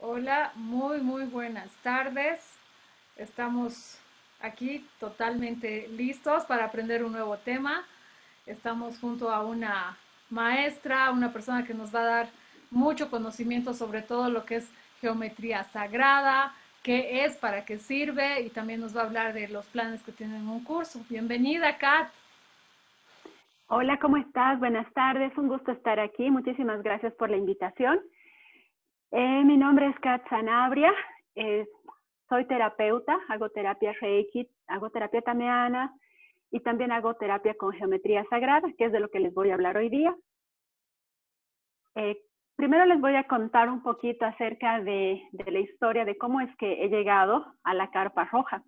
Hola, muy buenas tardes. Estamos aquí totalmente listos para aprender un nuevo tema. Estamos junto a una maestra, una persona que nos va a dar mucho conocimiento sobre todo lo que es geometría sagrada, qué es, para qué sirve y también nos va a hablar de los planes que tienen en un curso. Bienvenida, Kat. Hola, ¿cómo estás? Buenas tardes, un gusto estar aquí. Muchísimas gracias por la invitación. Mi nombre es Kat Sanabria, eh, soy terapeuta, hago terapia Reiki, hago terapia tameana y también hago terapia con geometría sagrada, que es de lo que les voy a hablar hoy día. Eh, Primero les voy a contar un poquito acerca de la historia de cómo es que he llegado a la carpa roja.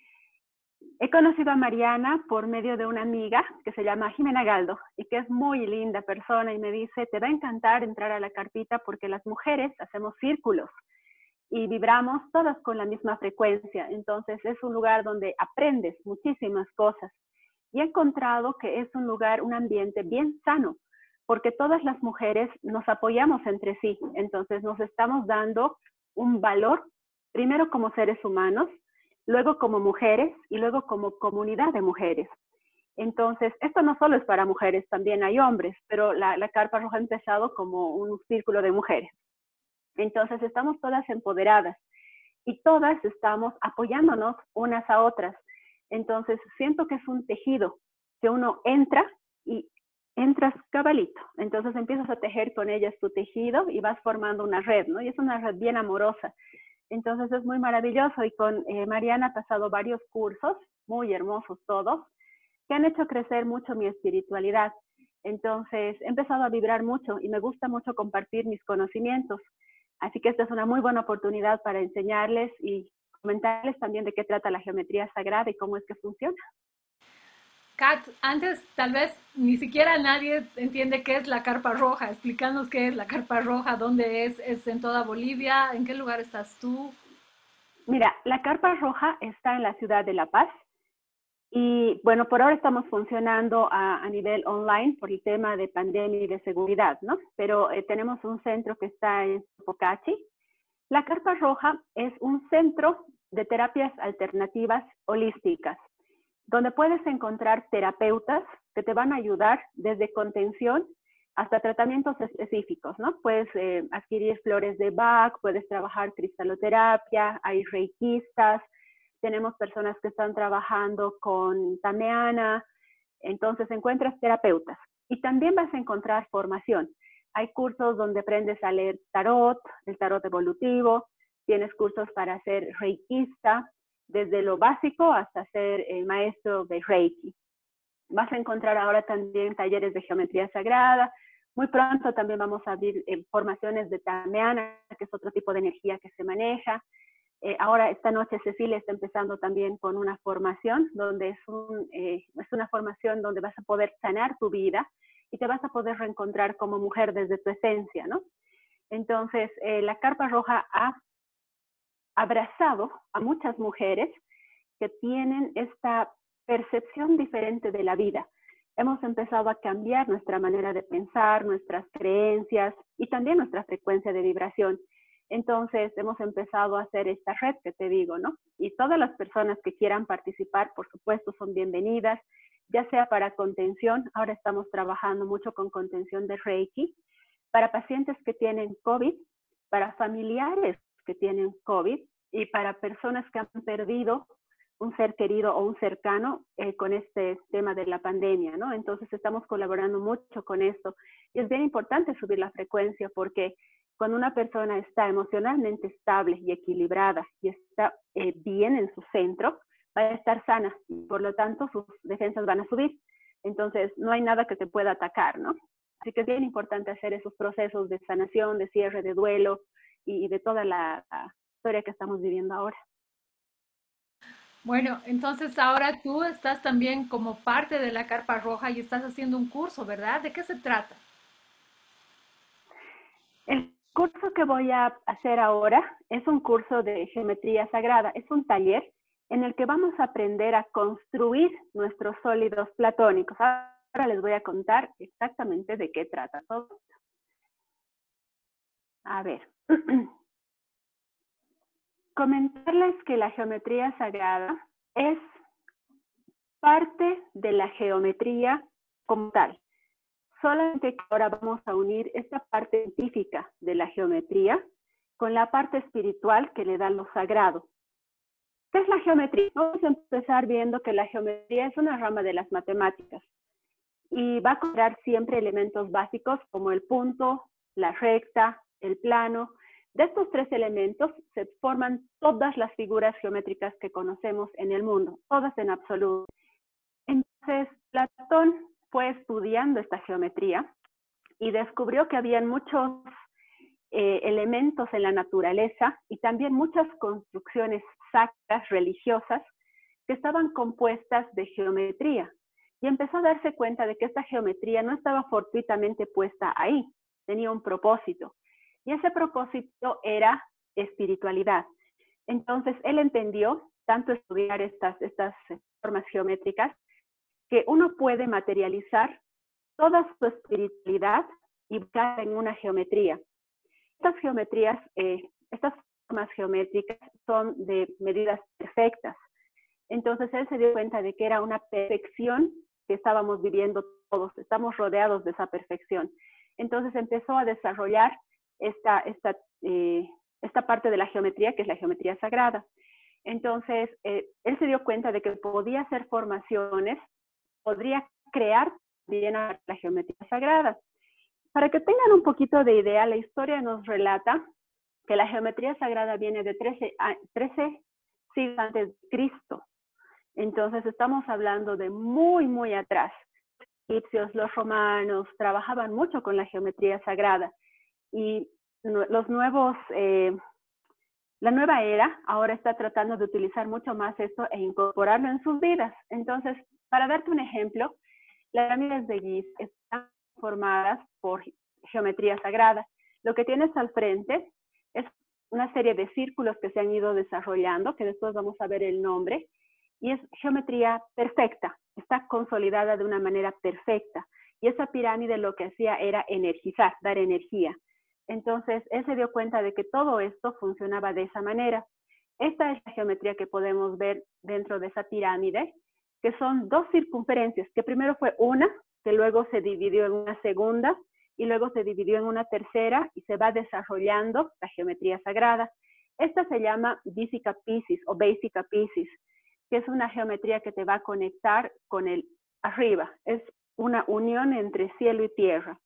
He conocido a Mariana por medio de una amiga que se llama Jimena Galdo y que es muy linda persona y me dice, te va a encantar entrar a la carpita porque las mujeres hacemos círculos y vibramos todas con la misma frecuencia. Entonces es un lugar donde aprendes muchísimas cosas y he encontrado que es un lugar, un ambiente bien sano porque todas las mujeres nos apoyamos entre sí. Entonces nos estamos dando un valor, primero como seres humanos, luego como mujeres y luego como comunidad de mujeres. Entonces, esto no solo es para mujeres, también hay hombres, pero la Carpa Roja ha empezado como un círculo de mujeres. Entonces, estamos todas empoderadas y todas estamos apoyándonos unas a otras. Entonces, siento que es un tejido que uno entra y entras cabalito. Entonces empiezas a tejer con ellas tu tejido y vas formando una red, ¿no? Y es una red bien amorosa. Entonces es muy maravilloso y con Mariana he pasado varios cursos, muy hermosos todos, que han hecho crecer mucho mi espiritualidad. Entonces he empezado a vibrar mucho y me gusta mucho compartir mis conocimientos. Así que esta es una muy buena oportunidad para enseñarles y comentarles también de qué trata la geometría sagrada y cómo es que funciona. Kat, antes tal vez ni siquiera nadie entiende qué es la carpa roja. Explícanos qué es la carpa roja, dónde es en toda Bolivia, en qué lugar estás tú. Mira, la Carpa Roja está en la ciudad de La Paz. Y bueno, por ahora estamos funcionando a nivel online por el tema de pandemia y de seguridad, ¿no? Pero tenemos un centro que está en Pocachi. La Carpa Roja es un centro de terapias alternativas holísticas, donde puedes encontrar terapeutas que te van a ayudar desde contención hasta tratamientos específicos, ¿no? Puedes adquirir flores de Bach, puedes trabajar cristaloterapia, hay reikistas, tenemos personas que están trabajando con tameana, entonces encuentras terapeutas y también vas a encontrar formación. Hay cursos donde aprendes a leer tarot, el tarot evolutivo, tienes cursos para ser reikista, desde lo básico hasta ser el maestro de Reiki. Vas a encontrar ahora también talleres de geometría sagrada. Muy pronto también vamos a abrir formaciones de tameana, que es otro tipo de energía que se maneja. Ahora, esta noche, Cecilia está empezando también con una formación, donde es una formación donde vas a poder sanar tu vida y te vas a poder reencontrar como mujer desde tu esencia, ¿no? Entonces, la Carpa Roja ha abrazado a muchas mujeres que tienen esta percepción diferente de la vida. Hemos empezado a cambiar nuestra manera de pensar, nuestras creencias y también nuestra frecuencia de vibración. Entonces hemos empezado a hacer esta red que te digo, ¿no? Y todas las personas que quieran participar, por supuesto, son bienvenidas, ya sea para contención, ahora estamos trabajando mucho con contención de Reiki, para pacientes que tienen COVID, para familiares que tienen COVID y para personas que han perdido un ser querido o un cercano con este tema de la pandemia, ¿no? Entonces estamos colaborando mucho con esto y es bien importante subir la frecuencia porque cuando una persona está emocionalmente estable y equilibrada y está bien en su centro, va a estar sana y por lo tanto sus defensas van a subir. Entonces no hay nada que te pueda atacar, ¿no? Así que es bien importante hacer esos procesos de sanación, de cierre, de duelo y de toda la historia que estamos viviendo ahora. Bueno, entonces ahora tú estás también como parte de la carpa roja y estás haciendo un curso, ¿verdad? ¿De qué se trata? El curso que voy a hacer ahora es un curso de geometría sagrada, es un taller en el que vamos a aprender a construir nuestros sólidos platónicos. Ahora les voy a contar exactamente de qué trata todo. A ver, comentarles que la geometría sagrada es parte de la geometría como tal. Solamente que ahora vamos a unir esta parte científica de la geometría con la parte espiritual que le da lo sagrado. ¿Qué es la geometría? Vamos a empezar viendo que la geometría es una rama de las matemáticas y va a cobrar siempre elementos básicos como el punto, la recta, el plano. De estos tres elementos se forman todas las figuras geométricas que conocemos en el mundo, todas en absoluto. Entonces, Platón fue estudiando esta geometría y descubrió que habían muchos elementos en la naturaleza y también muchas construcciones sacras, religiosas, que estaban compuestas de geometría. Y empezó a darse cuenta de que esta geometría no estaba fortuitamente puesta ahí, tenía un propósito. Y ese propósito era espiritualidad. Entonces, él entendió, tanto estudiar estas formas geométricas, que uno puede materializar toda su espiritualidad y buscar en una geometría. Estas geometrías, estas formas geométricas son de medidas perfectas. Entonces él se dio cuenta de que era una perfección que estábamos viviendo todos, estamos rodeados de esa perfección. Entonces empezó a desarrollar esta parte de la geometría, que es la geometría sagrada. Entonces él se dio cuenta de que podía hacer formaciones, podría crear bien la geometría sagrada. Para que tengan un poquito de idea, la historia nos relata que la geometría sagrada viene de 13 siglos antes de Cristo. Entonces estamos hablando de muy, muy atrás. Los egipcios, los romanos trabajaban mucho con la geometría sagrada y la nueva era ahora está tratando de utilizar mucho más esto e incorporarlo en sus vidas. Entonces, para darte un ejemplo, las pirámides de Giza están formadas por geometría sagrada. Lo que tienes al frente es una serie de círculos que se han ido desarrollando, que después vamos a ver el nombre, y es geometría perfecta, está consolidada de una manera perfecta. Y esa pirámide lo que hacía era energizar, dar energía. Entonces, él se dio cuenta de que todo esto funcionaba de esa manera. Esta es la geometría que podemos ver dentro de esa pirámide, que son dos circunferencias, que primero fue una, que luego se dividió en una segunda, y luego se dividió en una tercera, y se va desarrollando la geometría sagrada. Esta se llama Basic Piscis o Basic Piscis, que es una geometría que te va a conectar con el arriba. Es una unión entre cielo y tierra.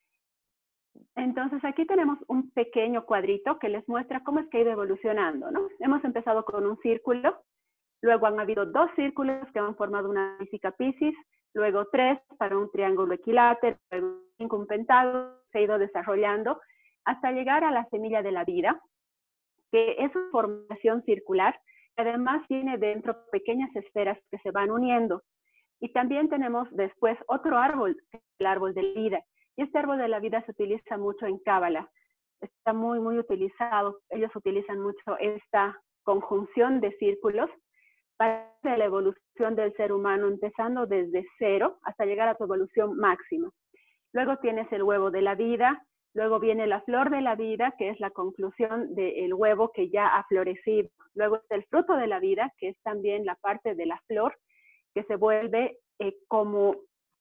Entonces aquí tenemos un pequeño cuadrito que les muestra cómo es que ha ido evolucionando, ¿no? Hemos empezado con un círculo, luego han habido dos círculos que han formado una Basic Piscis, luego tres para un triángulo equilátero, luego cinco un pentágono, se ha ido desarrollando hasta llegar a la semilla de la vida, que es una formación circular, que además tiene dentro pequeñas esferas que se van uniendo. Y también tenemos después otro árbol, el árbol de la vida. Y este árbol de la vida se utiliza mucho en Cábala. Está muy, muy utilizado. Ellos utilizan mucho esta conjunción de círculos para la evolución del ser humano, empezando desde cero hasta llegar a su evolución máxima. Luego tienes el huevo de la vida, luego viene la flor de la vida, que es la conclusión del huevo que ya ha florecido. Luego está el fruto de la vida, que es también la parte de la flor, que se vuelve como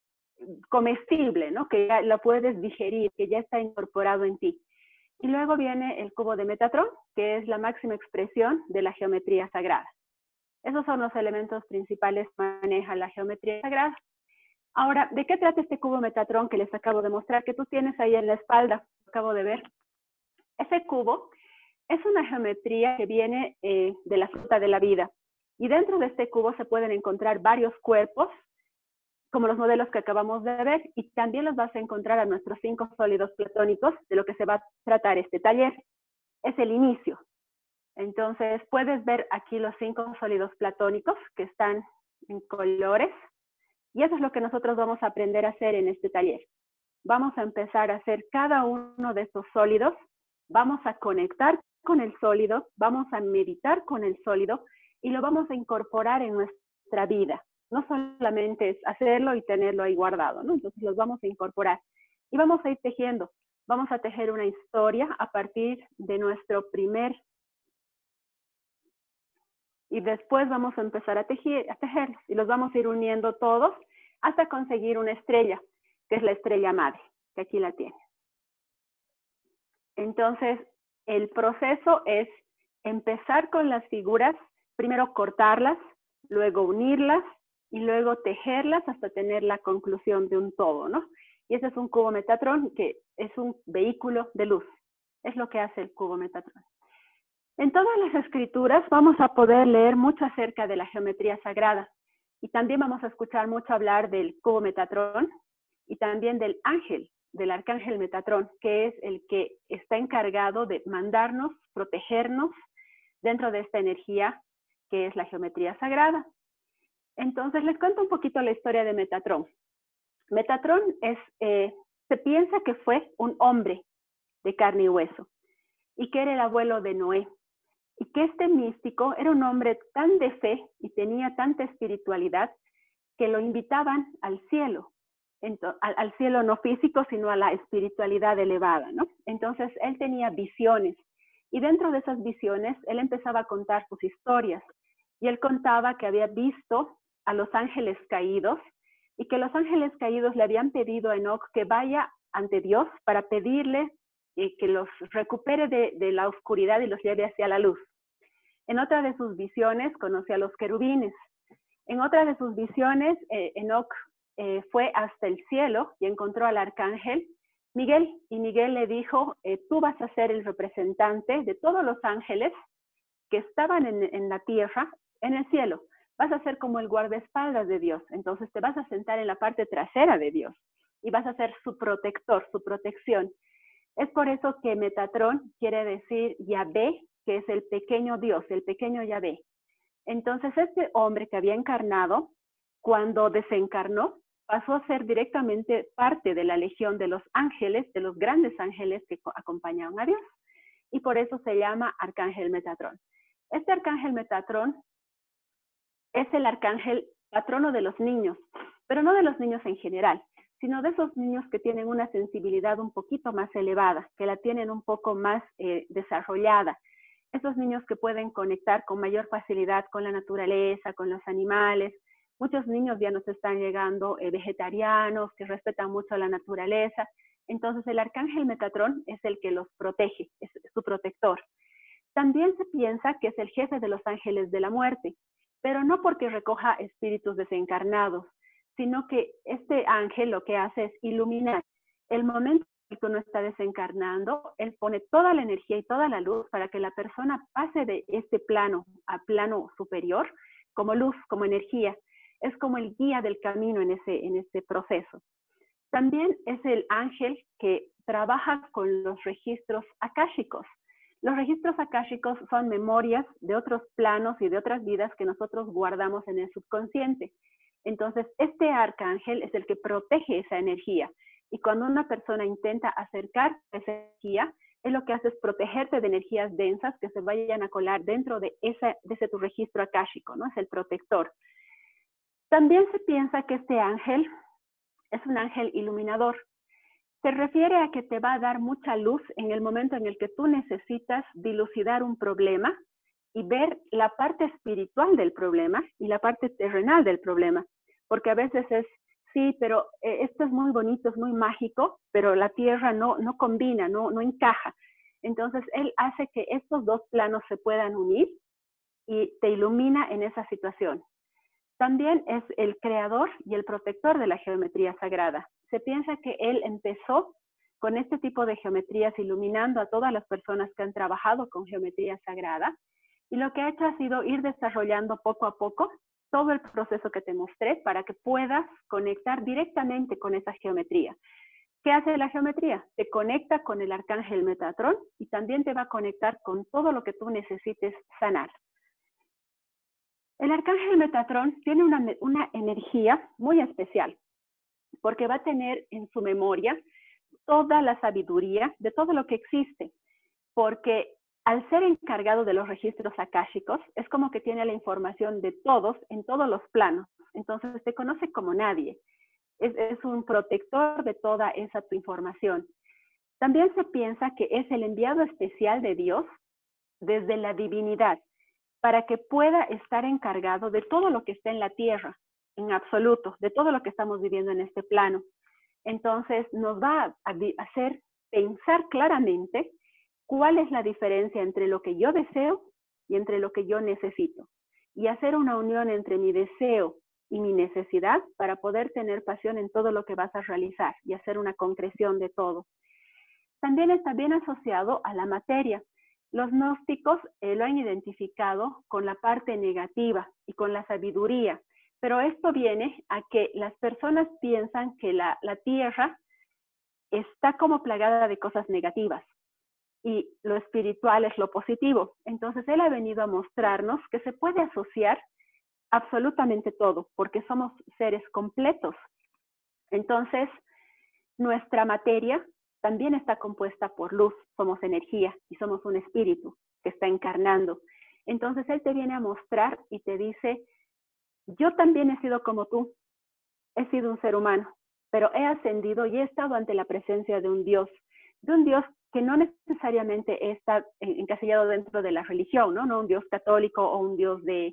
comestible, ¿no? Que ya lo puedes digerir, que ya está incorporado en ti. Y luego viene el cubo de Metatrón, que es la máxima expresión de la geometría sagrada. Esos son los elementos principales que maneja la geometría sagrada. Ahora, ¿de qué trata este cubo Metatrón que les acabo de mostrar, que tú tienes ahí en la espalda? Acabo de ver. Ese cubo es una geometría que viene de la fruta de la vida. Y dentro de este cubo se pueden encontrar varios cuerpos, como los modelos que acabamos de ver, y también los vas a encontrar a nuestros 5 sólidos platónicos, de lo que se va a tratar este taller. Es el inicio. Entonces, puedes ver aquí los 5 sólidos platónicos que están en colores, y eso es lo que nosotros vamos a aprender a hacer en este taller. Vamos a empezar a hacer cada uno de estos sólidos, vamos a conectar con el sólido, vamos a meditar con el sólido, y lo vamos a incorporar en nuestra vida. No solamente es hacerlo y tenerlo ahí guardado, ¿no? Entonces los vamos a incorporar. Y vamos a ir tejiendo. Vamos a tejer una historia a partir de nuestro primer y después vamos a empezar a tejerlos y los vamos a ir uniendo todos hasta conseguir una estrella, que es la estrella madre, que aquí la tiene. Entonces, el proceso es empezar con las figuras, primero cortarlas, luego unirlas y luego tejerlas hasta tener la conclusión de un todo, ¿no? Y ese es un cubo Metatron que es un vehículo de luz. Es lo que hace el cubo Metatron. En todas las escrituras vamos a poder leer mucho acerca de la geometría sagrada. Y también vamos a escuchar mucho hablar del cubo Metatron y también del ángel, del arcángel Metatron, que es el que está encargado de mandarnos, protegernos dentro de esta energía que es la geometría sagrada. Entonces les cuento un poquito la historia de Metatron. Metatron se piensa que fue un hombre de carne y hueso y que era el abuelo de Noé. Y que este místico era un hombre tan de fe y tenía tanta espiritualidad que lo invitaban al cielo. Al cielo no físico, sino a la espiritualidad elevada, ¿no? Entonces él tenía visiones y dentro de esas visiones él empezaba a contar sus historias y él contaba que había visto a los ángeles caídos y que los ángeles caídos le habían pedido a Enoch que vaya ante Dios para pedirle que los recupere de la oscuridad y los lleve hacia la luz. En otra de sus visiones conoció a los querubines. En otra de sus visiones, Enoch fue hasta el cielo y encontró al arcángel Miguel. Y Miguel le dijo, tú vas a ser el representante de todos los ángeles que estaban en la tierra, en el cielo. Vas a ser como el guardaespaldas de Dios. Entonces te vas a sentar en la parte trasera de Dios y vas a ser su protector, su protección. Es por eso que Metatron quiere decir Yahvé, que es el pequeño Dios, el pequeño Yahvé. Entonces este hombre que había encarnado, cuando desencarnó, pasó a ser directamente parte de la legión de los ángeles, de los grandes ángeles que acompañaban a Dios. Y por eso se llama Arcángel Metatron. Este Arcángel Metatron es el arcángel patrono de los niños, pero no de los niños en general, sino de esos niños que tienen una sensibilidad un poquito más elevada, que la tienen un poco más desarrollada. Esos niños que pueden conectar con mayor facilidad con la naturaleza, con los animales. Muchos niños ya nos están llegando vegetarianos, que respetan mucho a la naturaleza. Entonces el arcángel Metatron es el que los protege, es su protector. También se piensa que es el jefe de los ángeles de la muerte, pero no porque recoja espíritus desencarnados, sino que este ángel lo que hace es iluminar. El momento en que uno está desencarnando, él pone toda la energía y toda la luz para que la persona pase de este plano a plano superior, como luz, como energía. Es como el guía del camino en ese proceso. También es el ángel que trabaja con los registros akáshicos. Los registros akáshicos son memorias de otros planos y de otras vidas que nosotros guardamos en el subconsciente. Entonces, este arcángel es el que protege esa energía. Y cuando una persona intenta acercar esa energía, él lo que hace es protegerte de energías densas que se vayan a colar dentro de ese tu registro akáshico, ¿no? Es el protector. También se piensa que este ángel es un ángel iluminador. Se refiere a que te va a dar mucha luz en el momento en el que tú necesitas dilucidar un problema y ver la parte espiritual del problema y la parte terrenal del problema. Porque a veces es, sí, pero esto es muy bonito, es muy mágico, pero la tierra no combina, no encaja. Entonces, él hace que estos dos planos se puedan unir y te ilumina en esa situación. También es el creador y el protector de la geometría sagrada. Se piensa que él empezó con este tipo de geometrías iluminando a todas las personas que han trabajado con geometría sagrada y lo que ha hecho ha sido ir desarrollando poco a poco todo el proceso que te mostré para que puedas conectar directamente con esa geometría. ¿Qué hace la geometría? Te conecta con el arcángel Metatron y también te va a conectar con todo lo que tú necesites sanar. El arcángel Metatron tiene una energía muy especial porque va a tener en su memoria toda la sabiduría de todo lo que existe, porque al ser encargado de los registros akáshicos, es como que tiene la información de todos en todos los planos, entonces te conoce como nadie, es un protector de toda esa tu información. También se piensa que es el enviado especial de Dios desde la divinidad, para que pueda estar encargado de todo lo que está en la tierra, en absoluto, de todo lo que estamos viviendo en este plano. Entonces nos va a hacer pensar claramente cuál es la diferencia entre lo que yo deseo y entre lo que yo necesito. Y hacer una unión entre mi deseo y mi necesidad para poder tener pasión en todo lo que vas a realizar y hacer una concreción de todo. También está bien asociado a la materia. Los gnósticos lo han identificado con la parte negativa y con la sabiduría, pero esto viene a que las personas piensan que la tierra está como plagada de cosas negativas y lo espiritual es lo positivo. Entonces él ha venido a mostrarnos que se puede asociar absolutamente todo, porque somos seres completos. Entonces, nuestra materia también está compuesta por luz, somos energía y somos un espíritu que está encarnando. Entonces él te viene a mostrar y te dice, yo también he sido como tú, he sido un ser humano, pero he ascendido y he estado ante la presencia de un Dios que no necesariamente está encasillado dentro de la religión, ¿no? No un Dios católico o un Dios de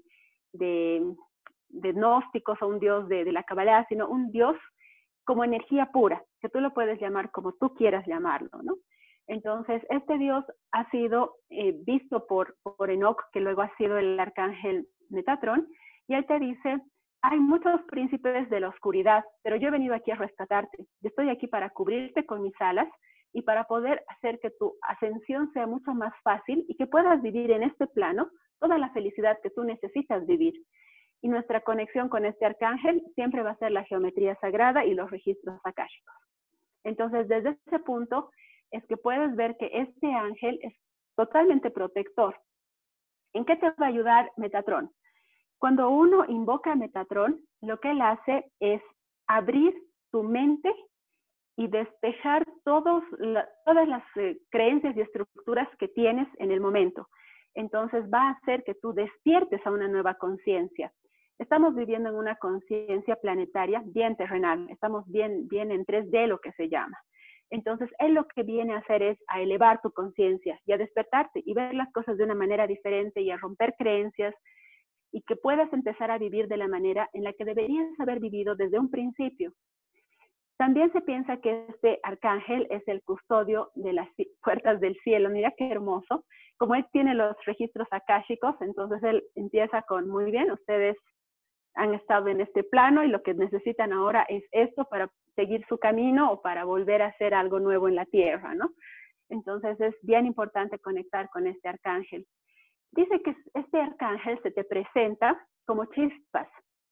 gnósticos o un Dios de la Kabbalah, sino un Dios como energía pura, que tú lo puedes llamar como tú quieras llamarlo, ¿no? Entonces, este Dios ha sido visto por Enoch, que luego ha sido el arcángel Metatrón, y él te dice, hay muchos príncipes de la oscuridad, pero yo he venido aquí a rescatarte. Yo estoy aquí para cubrirte con mis alas y para poder hacer que tu ascensión sea mucho más fácil y que puedas vivir en este plano toda la felicidad que tú necesitas vivir. Y nuestra conexión con este arcángel siempre va a ser la geometría sagrada y los registros akáshicos. Entonces, desde ese punto es que puedes ver que este ángel es totalmente protector. ¿En qué te va a ayudar Metatrón? Cuando uno invoca a Metatrón, lo que él hace es abrir tu mente y despejar todas las creencias y estructuras que tienes en el momento. Entonces va a hacer que tú despiertes a una nueva conciencia. Estamos viviendo en una conciencia planetaria bien terrenal, estamos bien en 3D, lo que se llama. Entonces, él lo que viene a hacer es a elevar tu conciencia y a despertarte y ver las cosas de una manera diferente y a romper creencias y que puedas empezar a vivir de la manera en la que deberías haber vivido desde un principio. También se piensa que este arcángel es el custodio de las puertas del cielo. Mira qué hermoso. Como él tiene los registros akáshicos, entonces él empieza con, muy bien, ustedes han estado en este plano y lo que necesitan ahora es esto para seguir su camino o para volver a hacer algo nuevo en la tierra, ¿no? Entonces es bien importante conectar con este arcángel. Dice que este arcángel se te presenta como chispas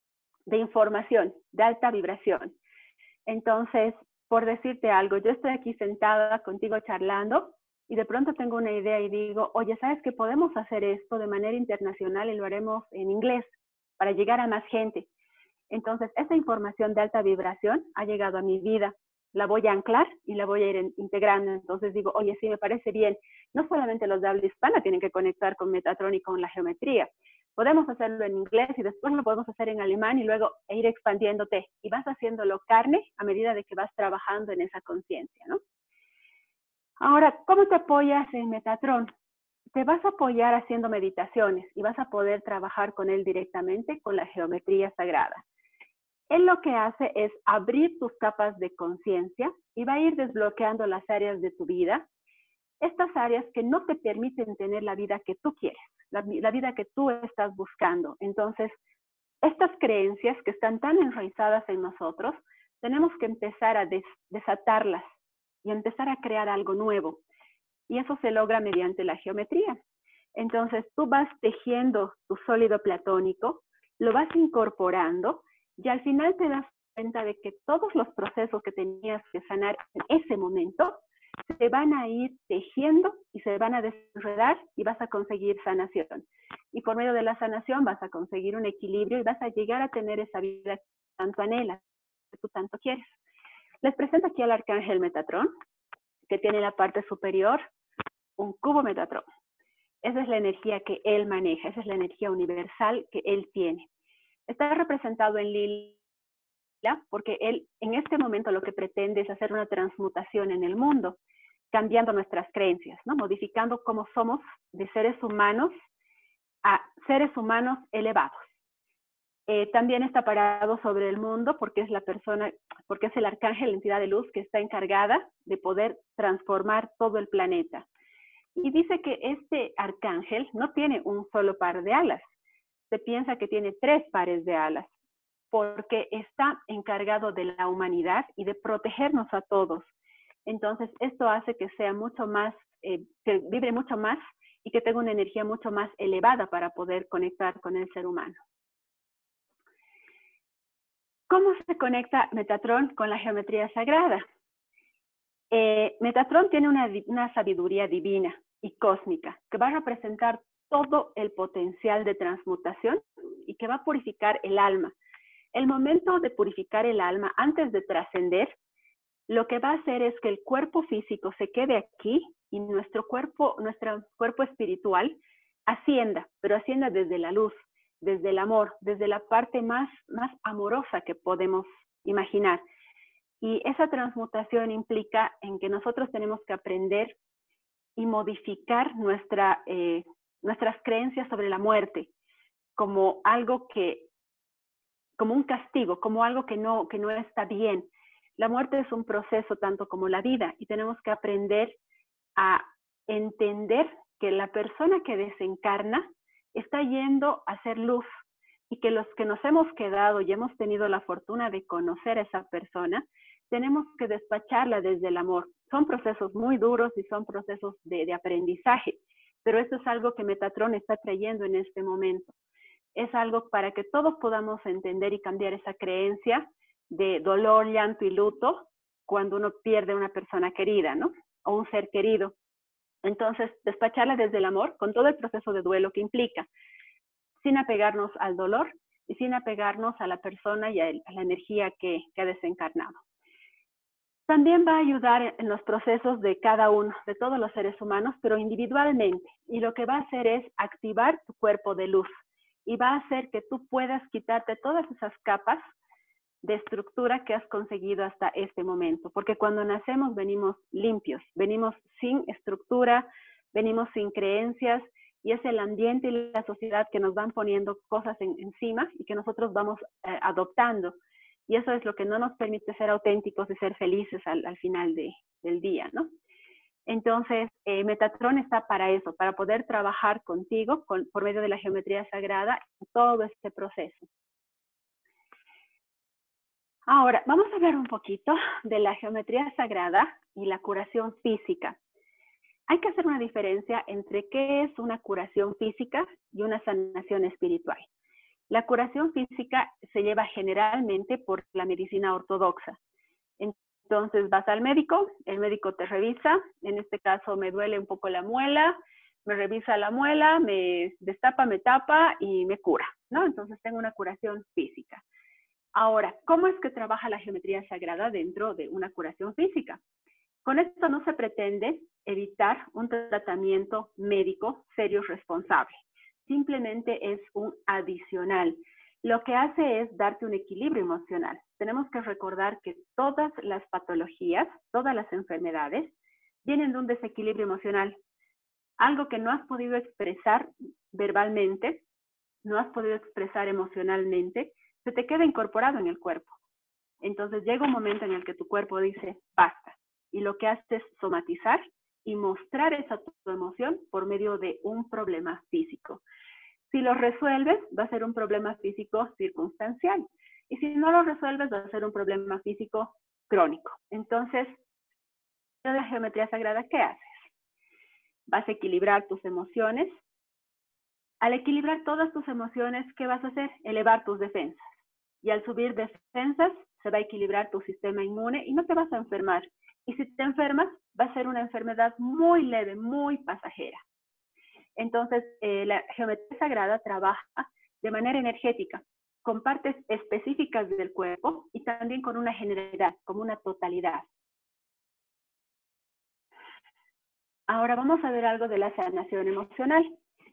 de información de alta vibración. Entonces, por decirte algo, yo estoy aquí sentada contigo charlando y de pronto tengo una idea y digo, oye, ¿sabes que podemos hacer esto de manera internacional y lo haremos en inglés para llegar a más gente? Entonces, esa información de alta vibración ha llegado a mi vida. La voy a anclar y la voy a ir integrando. Entonces digo, oye, sí, me parece bien. No solamente los de habla hispana tienen que conectar con Metatrón y con la geometría. Podemos hacerlo en inglés y después lo podemos hacer en alemán y luego ir expandiéndote. Y vas haciéndolo carne a medida de que vas trabajando en esa conciencia, ¿no? Ahora, ¿cómo te apoyas en Metatrón? Te vas a apoyar haciendo meditaciones y vas a poder trabajar con él directamente con la geometría sagrada. Él lo que hace es abrir tus capas de conciencia y va a ir desbloqueando las áreas de tu vida, estas áreas que no te permiten tener la vida que tú quieres, la vida que tú estás buscando. Entonces, estas creencias que están tan enraizadas en nosotros, tenemos que empezar a desatarlas y empezar a crear algo nuevo. Y eso se logra mediante la geometría. Entonces, tú vas tejiendo tu sólido platónico, lo vas incorporando y al final te das cuenta de que todos los procesos que tenías que sanar en ese momento se van a ir tejiendo y se van a desenredar y vas a conseguir sanación. Y por medio de la sanación vas a conseguir un equilibrio y vas a llegar a tener esa vida que tanto anhelas, que tú tanto quieres. Les presento aquí al arcángel Metatrón, que tiene en la parte superior un cubo Metatrón. Esa es la energía que él maneja, esa es la energía universal que él tiene. Está representado en lila porque él en este momento lo que pretende es hacer una transmutación en el mundo, cambiando nuestras creencias, ¿no? Modificando cómo somos de seres humanos a seres humanos elevados. También está parado sobre el mundo porque es la persona, porque es el arcángel, la entidad de luz que está encargada de poder transformar todo el planeta. Y dice que este arcángel no tiene un solo par de alas. Se piensa que tiene 3 pares de alas, porque está encargado de la humanidad y de protegernos a todos. Entonces, esto hace que sea mucho más, que vibre mucho más y que tenga una energía mucho más elevada para poder conectar con el ser humano. ¿Cómo se conecta Metatron con la geometría sagrada? Metatron tiene una sabiduría divina y cósmica que va a representar todo el potencial de transmutación y que va a purificar el alma. El momento de purificar el alma, antes de trascender, lo que va a hacer es que el cuerpo físico se quede aquí y nuestro cuerpo espiritual ascienda, pero ascienda desde la luz, desde el amor, desde la parte más amorosa que podemos imaginar. Y esa transmutación implica en que nosotros tenemos que aprender y modificar nuestras creencias sobre la muerte como algo como un castigo, como algo que no está bien. La muerte es un proceso tanto como la vida y tenemos que aprender a entender que la persona que desencarna está yendo a ser luz y que los que nos hemos quedado y hemos tenido la fortuna de conocer a esa persona, tenemos que despacharla desde el amor. Son procesos muy duros y son procesos de aprendizaje, pero esto es algo que Metatron está trayendo en este momento. Es algo para que todos podamos entender y cambiar esa creencia de dolor, llanto y luto cuando uno pierde una persona querida, ¿no? O un ser querido. Entonces, despacharla desde el amor con todo el proceso de duelo que implica, sin apegarnos al dolor y sin apegarnos a la persona y a la energía que ha desencarnado. También va a ayudar en los procesos de cada uno, de todos los seres humanos, pero individualmente. Y lo que va a hacer es activar tu cuerpo de luz y va a hacer que tú puedas quitarte todas esas capas de estructura que has conseguido hasta este momento. Porque cuando nacemos venimos limpios, venimos sin estructura, venimos sin creencias, y es el ambiente y la sociedad que nos van poniendo cosas encima y que nosotros vamos adoptando. Y eso es lo que no nos permite ser auténticos y ser felices al final del día, ¿no? Entonces, Metatron está para eso, para poder trabajar contigo por medio de la geometría sagrada en todo este proceso. Ahora, vamos a hablar un poquito de la geometría sagrada y la curación física. Hay que hacer una diferencia entre qué es una curación física y una sanación espiritual. La curación física se lleva generalmente por la medicina ortodoxa. Entonces vas al médico, el médico te revisa, en este caso me duele un poco la muela, me revisa la muela, me destapa, me tapa y me cura, ¿no? Entonces tengo una curación física. Ahora, ¿cómo es que trabaja la geometría sagrada dentro de una curación física? Con esto no se pretende evitar un tratamiento médico serio y responsable. Simplemente es un adicional. Lo que hace es darte un equilibrio emocional. Tenemos que recordar que todas las patologías, todas las enfermedades, vienen de un desequilibrio emocional. Algo que no has podido expresar verbalmente, no has podido expresar emocionalmente, se te queda incorporado en el cuerpo. Entonces llega un momento en el que tu cuerpo dice, basta. Y lo que hace es somatizar y mostrar esa tu emoción por medio de un problema físico. Si lo resuelves, va a ser un problema físico circunstancial. Y si no lo resuelves, va a ser un problema físico crónico. Entonces, en la geometría sagrada, ¿qué haces? Vas a equilibrar tus emociones. Al equilibrar todas tus emociones, ¿qué vas a hacer? Elevar tus defensas. Y al subir defensas, se va a equilibrar tu sistema inmune y no te vas a enfermar. Y si te enfermas, va a ser una enfermedad muy leve, muy pasajera. Entonces, la geometría sagrada trabaja de manera energética, con partes específicas del cuerpo y también con una generalidad, como una totalidad. Ahora vamos a ver algo de la sanación emocional.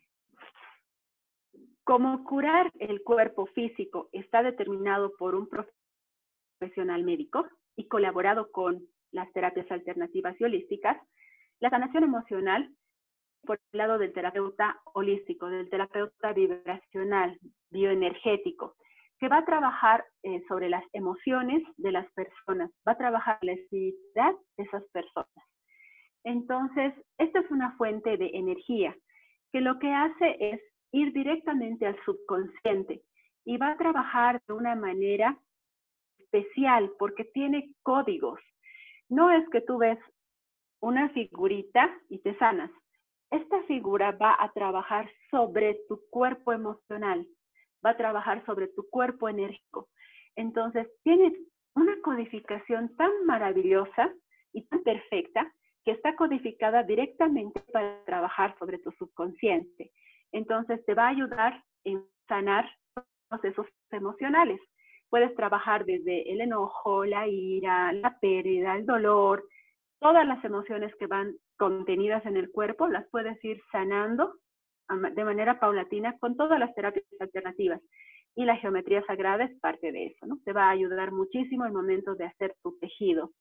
Como curar el cuerpo físico está determinado por un profesional médico y colaborado con las terapias alternativas y holísticas, la sanación emocional por el lado del terapeuta holístico, del terapeuta vibracional, bioenergético, que va a trabajar sobre las emociones de las personas, va a trabajar la espiritualidad de esas personas. Entonces, esta es una fuente de energía que lo que hace es ir directamente al subconsciente y va a trabajar de una manera especial porque tiene códigos. No es que tú ves una figurita y te sanas. Esta figura va a trabajar sobre tu cuerpo emocional, va a trabajar sobre tu cuerpo enérgico. Entonces, tiene una codificación tan maravillosa y tan perfecta que está codificada directamente para trabajar sobre tu subconsciente. Entonces, te va a ayudar en sanar procesos emocionales. Puedes trabajar desde el enojo, la ira, la pérdida, el dolor, todas las emociones que van contenidas en el cuerpo, las puedes ir sanando de manera paulatina con todas las terapias alternativas. Y la geometría sagrada es parte de eso, ¿no? Te va a ayudar muchísimo el momento de hacer tu tejido.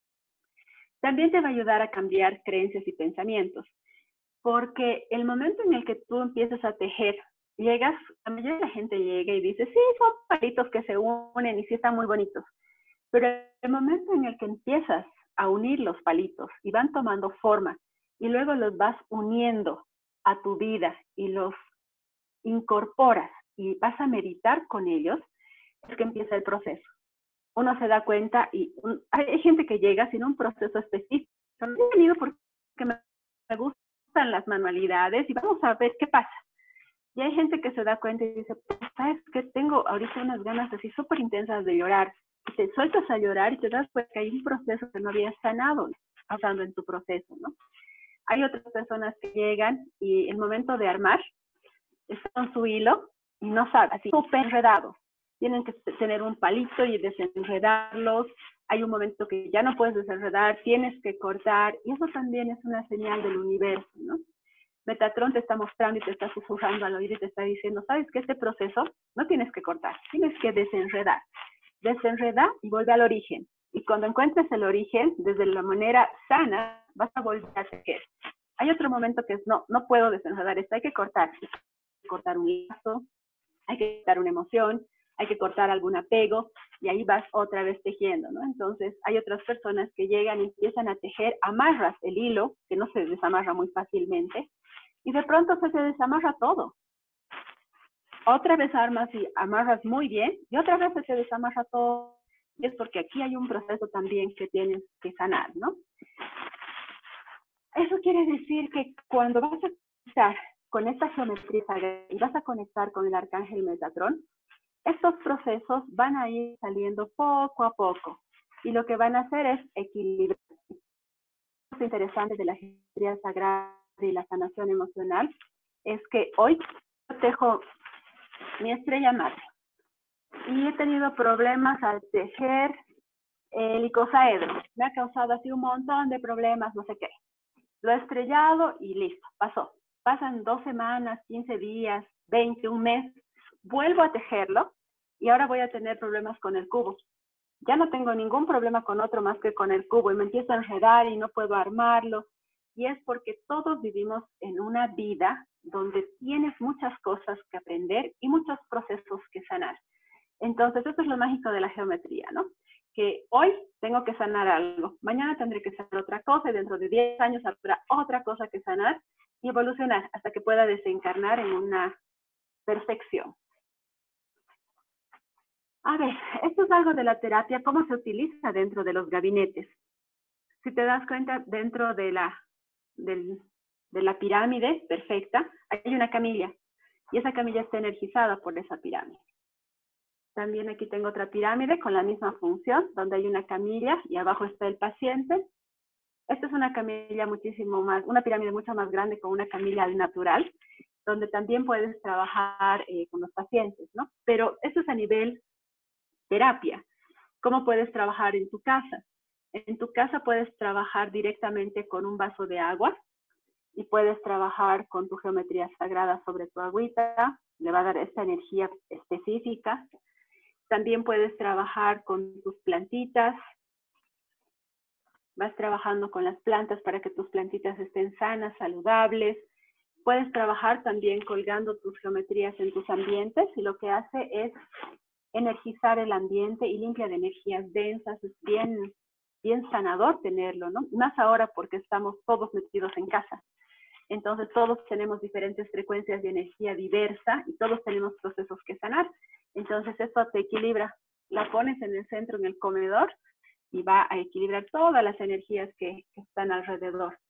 También te va a ayudar a cambiar creencias y pensamientos, porque el momento en el que tú empiezas a tejer, la mayoría de la gente llega y dice, sí, son palitos que se unen y sí están muy bonitos. Pero el momento en el que empiezas a unir los palitos y van tomando forma y luego los vas uniendo a tu vida y los incorporas y vas a meditar con ellos, es que empieza el proceso. Uno se da cuenta y hay gente que llega sin un proceso específico. He venido porque me gustan las manualidades y vamos a ver qué pasa. Y hay gente que se da cuenta y dice, pues, ¿sabes qué? Tengo ahorita unas ganas así súper intensas de llorar. Y te sueltas a llorar y te das cuenta que hay un proceso que no habías sanado, pasando en tu proceso, ¿no? Hay otras personas que llegan y el momento de armar, están con su hilo y no saben, así súper enredados. Tienen que tener un palito y desenredarlos. Hay un momento que ya no puedes desenredar, tienes que cortar. Y eso también es una señal del universo, ¿no? Metatron te está mostrando y te está susurrando al oído y te está diciendo, ¿sabes qué? Este proceso no tienes que cortar, tienes que desenredar. Desenreda y vuelve al origen. Y cuando encuentres el origen, desde la manera sana, vas a volver a tejer. Hay otro momento que es, no puedo desenredar esto, hay que cortar. Hay que cortar un lazo, hay que cortar una emoción, hay que cortar algún apego, y ahí vas otra vez tejiendo, ¿no? Entonces, hay otras personas que llegan y empiezan a tejer, amarras el hilo, que no se desamarra muy fácilmente, y de pronto se desamarra todo. Otra vez armas y amarras muy bien, y otra vez se desamarra todo. Y es porque aquí hay un proceso también que tienes que sanar, ¿no? Eso quiere decir que cuando vas a conectar con esta geometría sagrada y vas a conectar con el arcángel Metatron, estos procesos van a ir saliendo poco a poco. Y lo que van a hacer es equilibrar. Lo interesante de la geometría sagrada y la sanación emocional es que hoy tejo mi estrella madre y he tenido problemas al tejer el icosaedro. Me ha causado así un montón de problemas, no sé qué. Lo he estrellado y listo, pasó. Pasan 2 semanas, 15 días, 20, un mes. Vuelvo a tejerlo y ahora voy a tener problemas con el cubo. Ya no tengo ningún problema con otro más que con el cubo y me empiezo a enredar y no puedo armarlo. Y es porque todos vivimos en una vida donde tienes muchas cosas que aprender y muchos procesos que sanar. Entonces, eso es lo mágico de la geometría, ¿no? Que hoy tengo que sanar algo, mañana tendré que sanar otra cosa y dentro de 10 años habrá otra cosa que sanar y evolucionar hasta que pueda desencarnar en una perfección. A ver, esto es algo de la terapia, cómo se utiliza dentro de los gabinetes. Si te das cuenta, dentro de la pirámide perfecta, hay una camilla y esa camilla está energizada por esa pirámide. También aquí tengo otra pirámide con la misma función, donde hay una camilla y abajo está el paciente. Esta es una camilla una pirámide mucho más grande con una camilla natural, donde también puedes trabajar con los pacientes, ¿no? Pero eso es a nivel terapia. ¿Cómo puedes trabajar en tu casa? En tu casa puedes trabajar directamente con un vaso de agua y puedes trabajar con tu geometría sagrada sobre tu agüita, le va a dar esta energía específica. También puedes trabajar con tus plantitas. Vas trabajando con las plantas para que tus plantitas estén sanas, saludables. Puedes trabajar también colgando tus geometrías en tus ambientes y lo que hace es energizar el ambiente y limpia de energías densas. Es bien sanador tenerlo, ¿no? Más ahora porque estamos todos metidos en casa. Entonces todos tenemos diferentes frecuencias de energía diversa y todos tenemos procesos que sanar. Entonces eso te equilibra. La pones en el centro, en el comedor, y va a equilibrar todas las energías que están alrededor.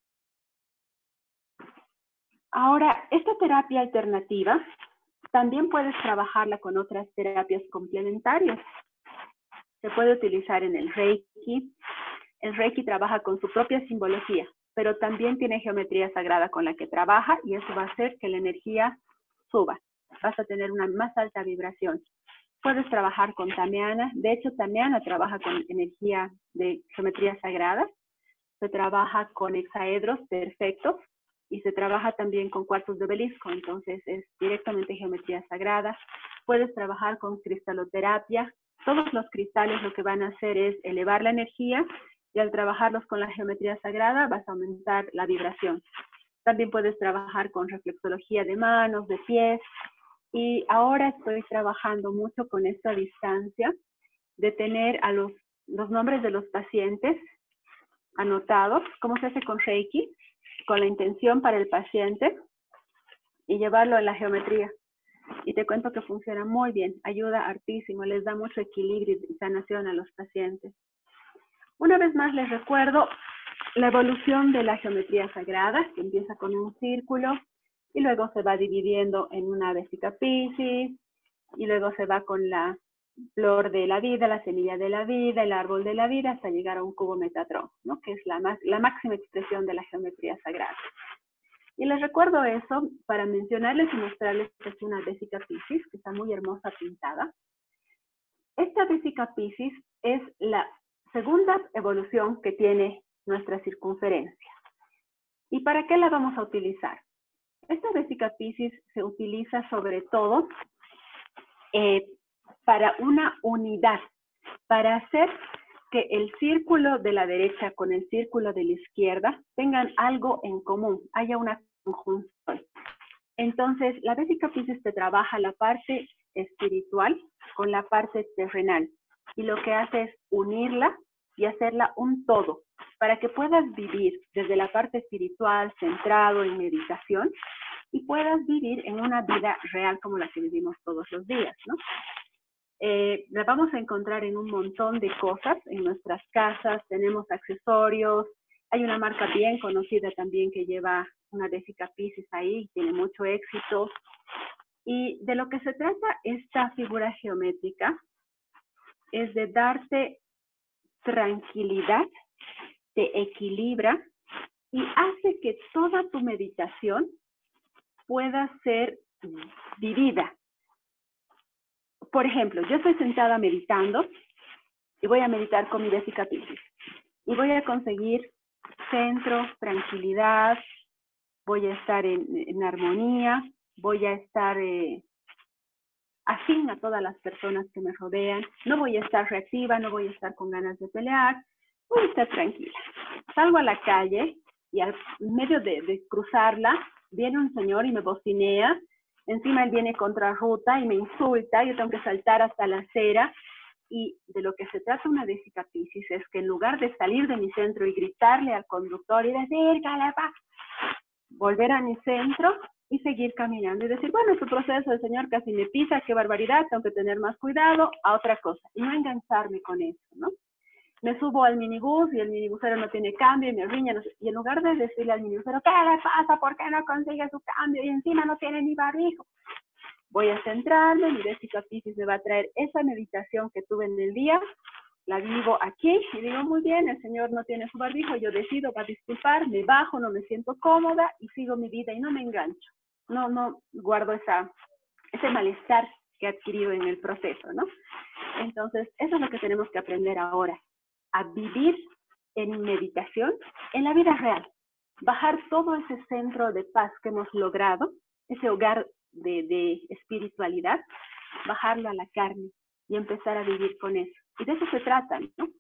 Ahora, esta terapia alternativa también puedes trabajarla con otras terapias complementarias. Se puede utilizar en el Reiki. El Reiki trabaja con su propia simbología, pero también tiene geometría sagrada con la que trabaja y eso va a hacer que la energía suba. Vas a tener una más alta vibración. Puedes trabajar con Tamiana. De hecho, Tamiana trabaja con energía de geometría sagrada. Se trabaja con hexaedros perfectos y se trabaja también con cuarzos de obelisco. Entonces, es directamente geometría sagrada. Puedes trabajar con cristaloterapia. Todos los cristales lo que van a hacer es elevar la energía y al trabajarlos con la geometría sagrada vas a aumentar la vibración. También puedes trabajar con reflexología de manos, de pies. Y ahora estoy trabajando mucho con esta distancia de tener a los nombres de los pacientes anotados, como se hace con Reiki, con la intención para el paciente y llevarlo a la geometría. Y te cuento que funciona muy bien, ayuda hartísimo, les da mucho equilibrio y sanación a los pacientes. Una vez más les recuerdo la evolución de la geometría sagrada, que empieza con un círculo y luego se va dividiendo en una vesica Piscis y luego se va con la flor de la vida, la semilla de la vida, el árbol de la vida, hasta llegar a un cubo Metatron, ¿no? Que es la máxima expresión de la geometría sagrada. Y les recuerdo eso para mencionarles y mostrarles que es una vesica Piscis, que está muy hermosa pintada. Esta vesica Piscis es la segunda evolución que tiene nuestra circunferencia. ¿Y para qué la vamos a utilizar? Esta vesica Piscis se utiliza sobre todo para una unidad, para hacer que el círculo de la derecha con el círculo de la izquierda tengan algo en común, haya una conjunción. Entonces, la vesica Piscis te trabaja la parte espiritual con la parte terrenal y lo que hace es unirla y hacerla un todo para que puedas vivir desde la parte espiritual, centrado en meditación, y puedas vivir en una vida real como la que vivimos todos los días, ¿no? La vamos a encontrar en un montón de cosas en nuestras casas, tenemos accesorios, hay una marca bien conocida también que lleva una vesica Piscis ahí, tiene mucho éxito. Y de lo que se trata esta figura geométrica es de darte tranquilidad, te equilibra y hace que toda tu meditación pueda ser vivida. Por ejemplo, yo estoy sentada meditando y voy a meditar con mi vesica Piscis y voy a conseguir centro, tranquilidad, voy a estar en armonía, voy a estar afín a todas las personas que me rodean, no voy a estar reactiva, no voy a estar con ganas de pelear, voy a estar tranquila. Salgo a la calle y al medio de cruzarla, viene un señor y me bocinea, encima él viene contrarruta y me insulta, yo tengo que saltar hasta la acera, y de lo que se trata una vesica Piscis es que en lugar de salir de mi centro y gritarle al conductor y decir, ¡Calepa!, volver a mi centro y seguir caminando y decir, bueno, su proceso, el señor casi me pisa, qué barbaridad, tengo que tener más cuidado, a otra cosa, y no engancharme con eso, ¿no? Me subo al minibús y el minibusero no tiene cambio y me riña, no sé, y en lugar de decirle al minibusero, ¿qué le pasa? ¿Por qué no consigue su cambio? Y encima no tiene ni barbijo. Voy a centrarme, mi vesica Piscis me va a traer esa meditación que tuve en el día, la vivo aquí y digo, muy bien, el señor no tiene su barbijo, yo decido, va a disculpar, me bajo, no me siento cómoda y sigo mi vida y no me engancho. No guardo ese malestar que he adquirido en el proceso, ¿no? Entonces, eso es lo que tenemos que aprender ahora, a vivir en meditación en la vida real. Bajar todo ese centro de paz que hemos logrado, ese hogar de espiritualidad, bajarlo a la carne y empezar a vivir con eso. Y de eso se trata, ¿no?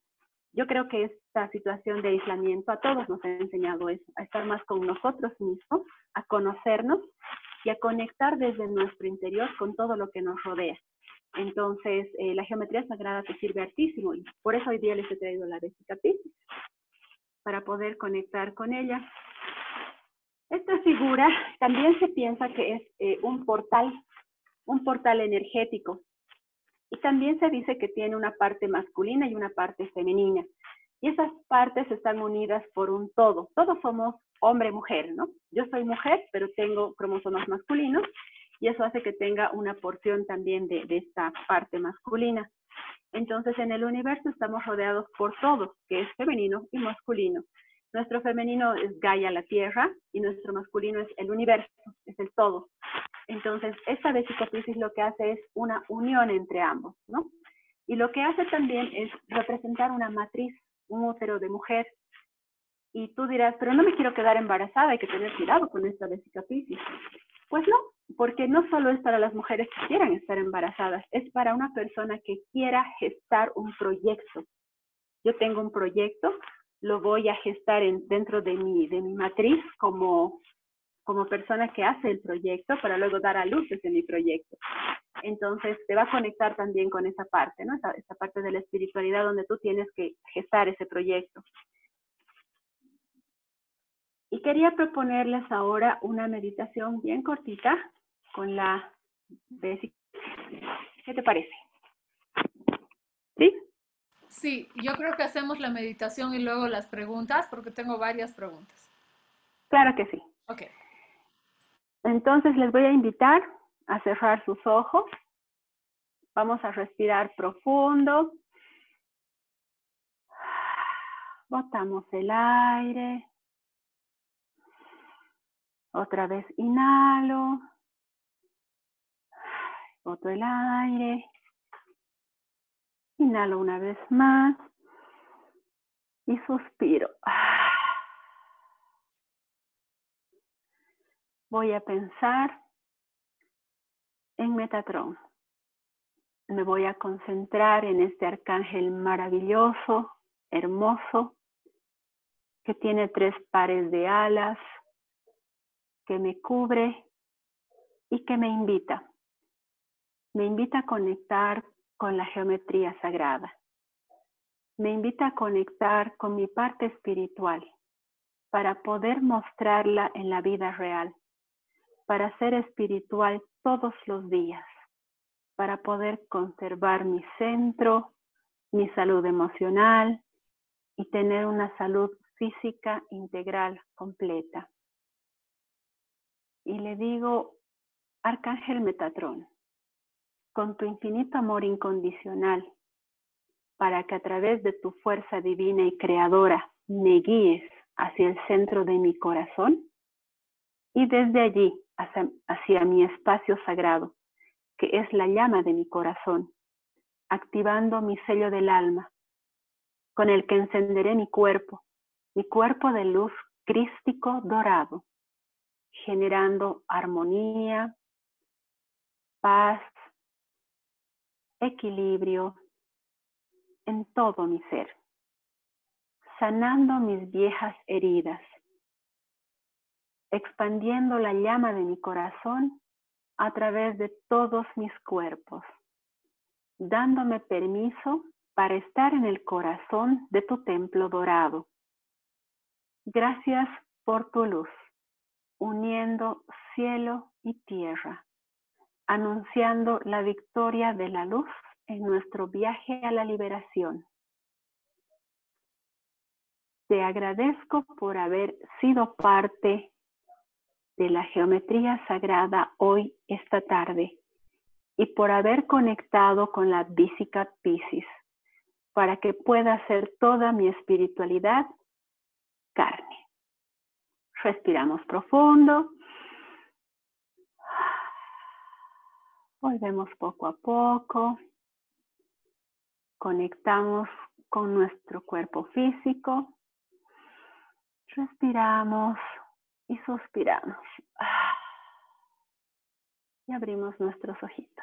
Yo creo que esta situación de aislamiento a todos nos ha enseñado eso, a estar más con nosotros mismos, a conocernos y a conectar desde nuestro interior con todo lo que nos rodea. Entonces, la geometría sagrada te sirve hartísimo y por eso hoy día les he traído la Vesica Piscis, para poder conectar con ella. Esta figura también se piensa que es un portal energético. Y también se dice que tiene una parte masculina y una parte femenina. Y esas partes están unidas por un todo. Todos somos hombre-mujer, ¿no? Yo soy mujer, pero tengo cromosomas masculinos y eso hace que tenga una porción también de esta parte masculina. Entonces, en el universo estamos rodeados por todo, que es femenino y masculino. Nuestro femenino es Gaia, la Tierra, y nuestro masculino es el universo, es el todo. Entonces, esta Vesica Piscis lo que hace es una unión entre ambos, ¿no? Y lo que hace también es representar una matriz, un útero de mujer. Y tú dirás, pero no me quiero quedar embarazada, hay que tener cuidado con esta Vesica Piscis. Pues no, porque no solo es para las mujeres que quieran estar embarazadas, es para una persona que quiera gestar un proyecto. Yo tengo un proyecto, lo voy a gestar dentro de mi matriz como persona que hace el proyecto para luego dar a luz desde mi proyecto. Entonces te va a conectar también con esa parte, ¿no? Esa parte de la espiritualidad donde tú tienes que gestar ese proyecto. Y quería proponerles ahora una meditación bien cortita con la Vesica. ¿Qué te parece? ¿Sí? Sí, yo creo que hacemos la meditación y luego las preguntas, porque tengo varias preguntas. Claro que sí. Ok. Entonces les voy a invitar a cerrar sus ojos. Vamos a respirar profundo. Botamos el aire. Otra vez inhalo. Boto el aire. Inhalo una vez más. Y suspiro. Voy a pensar en Metatrón. Me voy a concentrar en este arcángel maravilloso, hermoso, que tiene 3 pares de alas, que me cubre y que me invita. Me invita a conectar con la geometría sagrada. Me invita a conectar con mi parte espiritual para poder mostrarla en la vida real, para ser espiritual todos los días, para poder conservar mi centro, mi salud emocional y tener una salud física integral completa. Y le digo, Arcángel Metatrón, con tu infinito amor incondicional, para que a través de tu fuerza divina y creadora me guíes hacia el centro de mi corazón y desde allí hacia mi espacio sagrado, que es la llama de mi corazón, activando mi sello del alma, con el que encenderé mi cuerpo de luz crístico dorado, generando armonía, paz, equilibrio en todo mi ser, sanando mis viejas heridas, expandiendo la llama de mi corazón a través de todos mis cuerpos, dándome permiso para estar en el corazón de tu templo dorado. Gracias por tu luz, uniendo cielo y tierra, anunciando la victoria de la luz en nuestro viaje a la liberación. Te agradezco por haber sido parte de la geometría sagrada hoy, esta tarde, y por haber conectado con la Vesica Piscis, para que pueda hacer toda mi espiritualidad carne. Respiramos profundo. Volvemos poco a poco. Conectamos con nuestro cuerpo físico. Respiramos y suspiramos. Y abrimos nuestros ojitos.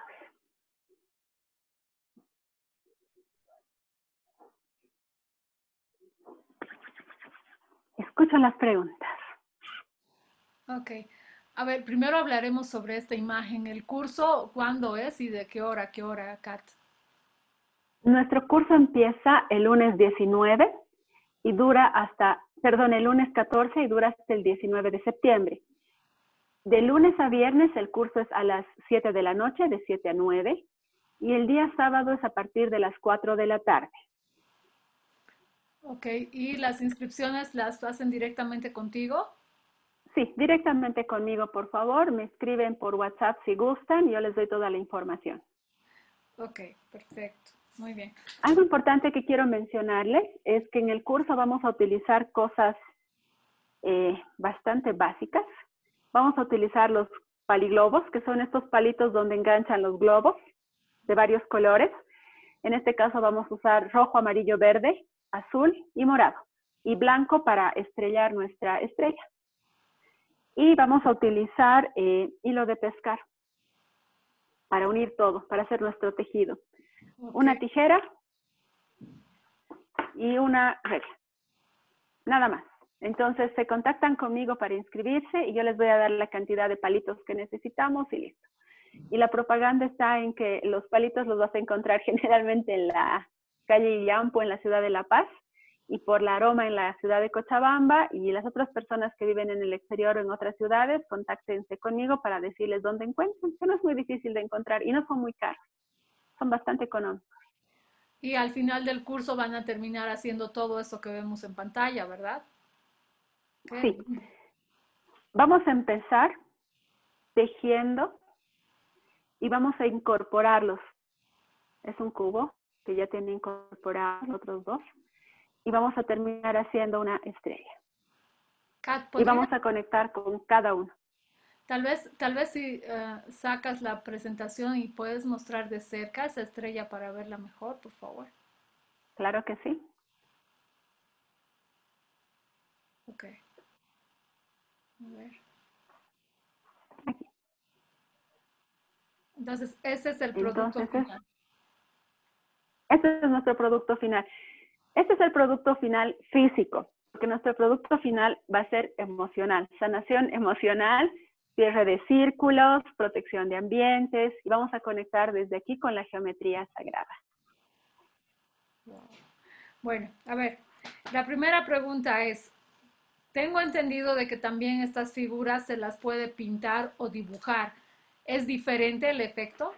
escucho las preguntas. Ok. A ver, primero hablaremos sobre esta imagen. ¿El curso cuándo es y de qué hora a qué hora, Kat? Nuestro curso empieza el lunes 19 y dura hasta, perdón, el lunes 14 y dura hasta el 19 de septiembre. De lunes a viernes el curso es a las 7 de la noche, de 7 a 9, y el día sábado es a partir de las 4 de la tarde. Ok, ¿y las inscripciones las hacen directamente contigo? Sí, directamente conmigo, por favor. Me escriben por WhatsApp si gustan y yo les doy toda la información. Ok, perfecto. Muy bien. Algo importante que quiero mencionarles es que en el curso vamos a utilizar cosas bastante básicas. Vamos a utilizar los paliglobos, que son estos palitos donde enganchan los globos de varios colores. En este caso vamos a usar rojo, amarillo, verde, azul y morado. Y blanco para estrellar nuestra estrella. Y vamos a utilizar hilo de pescar para unir todo, para hacer nuestro tejido. Ok. Una tijera y una regla. Nada más. Entonces se contactan conmigo para inscribirse y yo les voy a dar la cantidad de palitos que necesitamos y listo. Y la propaganda está en que los palitos los vas a encontrar generalmente en la calle Illampo, en la ciudad de La Paz, y por la Aroma en la ciudad de Cochabamba, y las otras personas que viven en el exterior o en otras ciudades, contáctense conmigo para decirles dónde encuentran, que no es muy difícil de encontrar y no son muy caros, son bastante económicos. Y al final del curso van a terminar haciendo todo eso que vemos en pantalla, ¿verdad? Qué Sí, lindo. vamos a empezar tejiendo y vamos a incorporarlos. Es un cubo que ya tiene incorporados los otros dos. Y vamos a terminar haciendo una estrella. Kat, Y ¿podría? vamos a conectar con cada uno. Tal vez si sacas la presentación y puedes mostrar de cerca esa estrella para verla mejor, por favor. Claro que sí. Ok. A ver. Aquí. Entonces, ese es el producto Entonces, final. este es nuestro producto final. Este es el producto final físico, porque nuestro producto final va a ser emocional, sanación emocional, cierre de círculos, protección de ambientes, y vamos a conectar desde aquí con la geometría sagrada. Wow. Bueno, a ver, la primera pregunta es, tengo entendido de que también estas figuras se las puede pintar o dibujar. ¿Es diferente el efecto?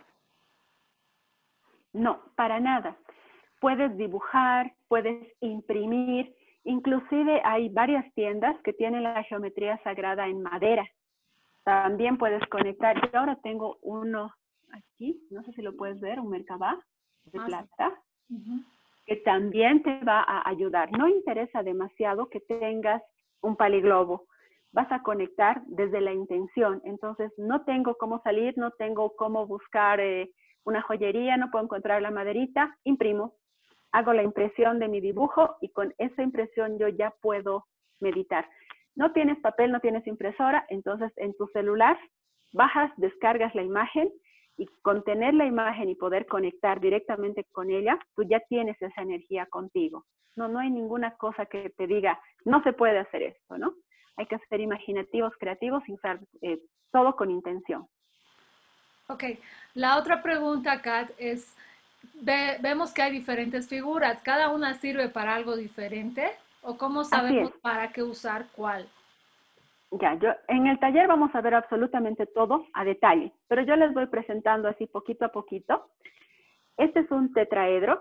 No, para nada. Puedes dibujar, puedes imprimir, inclusive hay varias tiendas que tienen la geometría sagrada en madera. También puedes conectar. Yo ahora tengo uno aquí, no sé si lo puedes ver, un Merkabah de Ah, sí. plata, Ujú. que también te va a ayudar. No interesa demasiado que tengas un paliglobo. Vas a conectar desde la intención. Entonces, no tengo cómo salir, no tengo cómo buscar una joyería, no puedo encontrar la maderita, imprimo, hago la impresión de mi dibujo y con esa impresión yo ya puedo meditar. No tienes papel, no tienes impresora, entonces en tu celular bajas, descargas la imagen y con tener la imagen y poder conectar directamente con ella, tú ya tienes esa energía contigo. No hay ninguna cosa que te diga, no se puede hacer esto, ¿no? Hay que ser imaginativos, creativos y usar todo con intención. Ok, la otra pregunta, Kat, es, vemos que hay diferentes figuras, ¿cada una sirve para algo diferente? ¿O cómo Así es. sabemos para qué usar cuál? Ya, yo en el taller vamos a ver absolutamente todo a detalle, pero yo les voy presentando así poquito a poquito. Este es un tetraedro.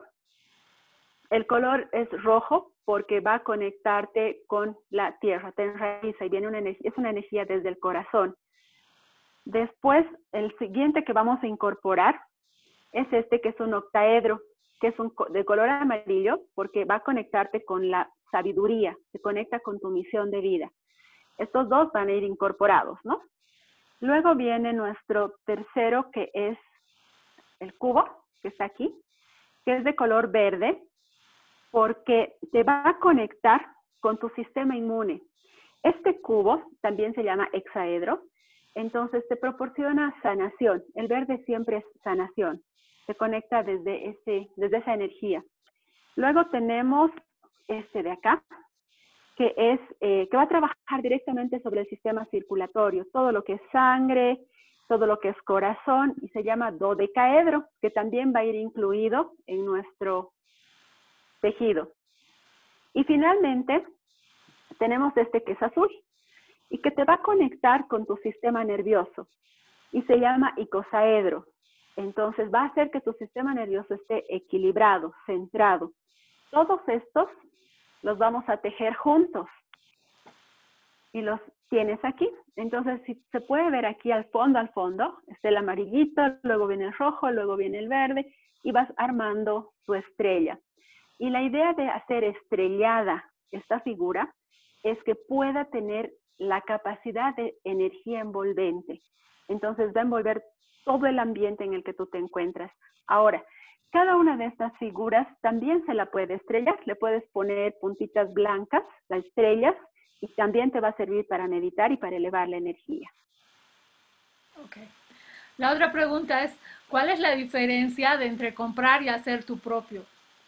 El color es rojo porque va a conectarte con la tierra, te enraiza y viene una energía, es una energía desde el corazón. Después, el siguiente que vamos a incorporar es este que es un octaedro, que es de color amarillo porque va a conectarte con la sabiduría, se conecta con tu misión de vida. Estos dos van a ir incorporados, ¿no? Luego viene nuestro tercero, que es el cubo, que está aquí, que es de color verde, porque te va a conectar con tu sistema inmune. Este cubo también se llama hexaedro, entonces te proporciona sanación. El verde siempre es sanación, se conecta desde esa energía. Luego tenemos este de acá, que va a trabajar directamente sobre el sistema circulatorio, todo lo que es sangre, todo lo que es corazón, y se llama dodecaedro, que también va a ir incluido en nuestro tejido. Y finalmente, tenemos este que es azul, y que te va a conectar con tu sistema nervioso, y se llama icosaedro. Entonces va a hacer que tu sistema nervioso esté equilibrado, centrado. Todos estos los vamos a tejer juntos y los tienes aquí. Entonces, si se puede ver aquí al fondo, está el amarillito, luego viene el rojo, luego viene el verde, y vas armando tu estrella. Y la idea de hacer estrellada esta figura es que pueda tener la capacidad de energía envolvente. Entonces va a envolver todo el ambiente en el que tú te encuentras. Ahora, cada una de estas figuras también se la puede estrellar. Le puedes poner puntitas blancas, las estrellas, y también te va a servir para meditar y para elevar la energía. Ok. La otra pregunta es, ¿cuál es la diferencia de entre comprar y hacer tu propio?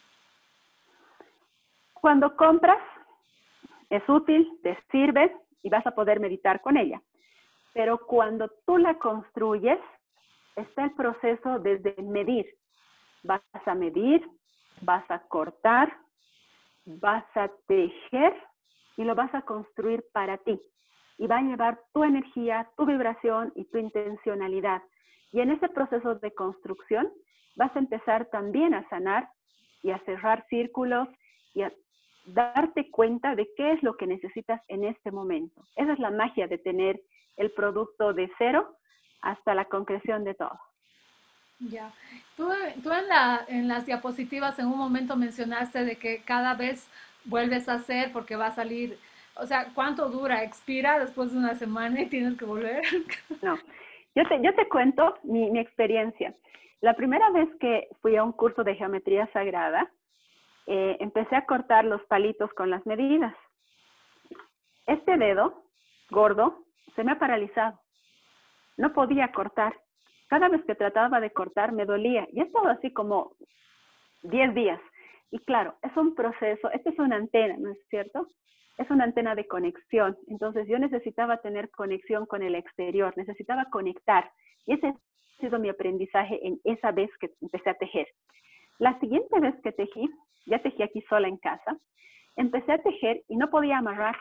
Cuando compras, es útil, te sirve y vas a poder meditar con ella. Pero cuando tú la construyes, está el proceso desde medir. Vas a medir, vas a cortar, vas a tejer y lo vas a construir para ti. Y va a llevar tu energía, tu vibración y tu intencionalidad. Y en ese proceso de construcción vas a empezar también a sanar y a cerrar círculos y a darte cuenta de qué es lo que necesitas en este momento. Esa es la magia de tener el producto de cero hasta la concreción de todo. Ya. Tú en las diapositivas en un momento mencionaste de que cada vez vuelves a hacer porque va a salir, o sea, ¿cuánto dura? ¿Expira después de una semana y tienes que volver? No, yo te cuento mi experiencia. La primera vez que fui a un curso de geometría sagrada, empecé a cortar los palitos con las medidas. Este dedo gordo se me ha paralizado. No podía cortar. Cada vez que trataba de cortar me dolía. Y he estado así como 10 días. Y claro, es un proceso, esta es una antena, ¿no es cierto? Es una antena de conexión. Entonces yo necesitaba tener conexión con el exterior, necesitaba conectar. Y ese ha sido mi aprendizaje en esa vez que empecé a tejer. La siguiente vez que tejí, ya tejí aquí sola en casa, empecé a tejer y no podía amarrar.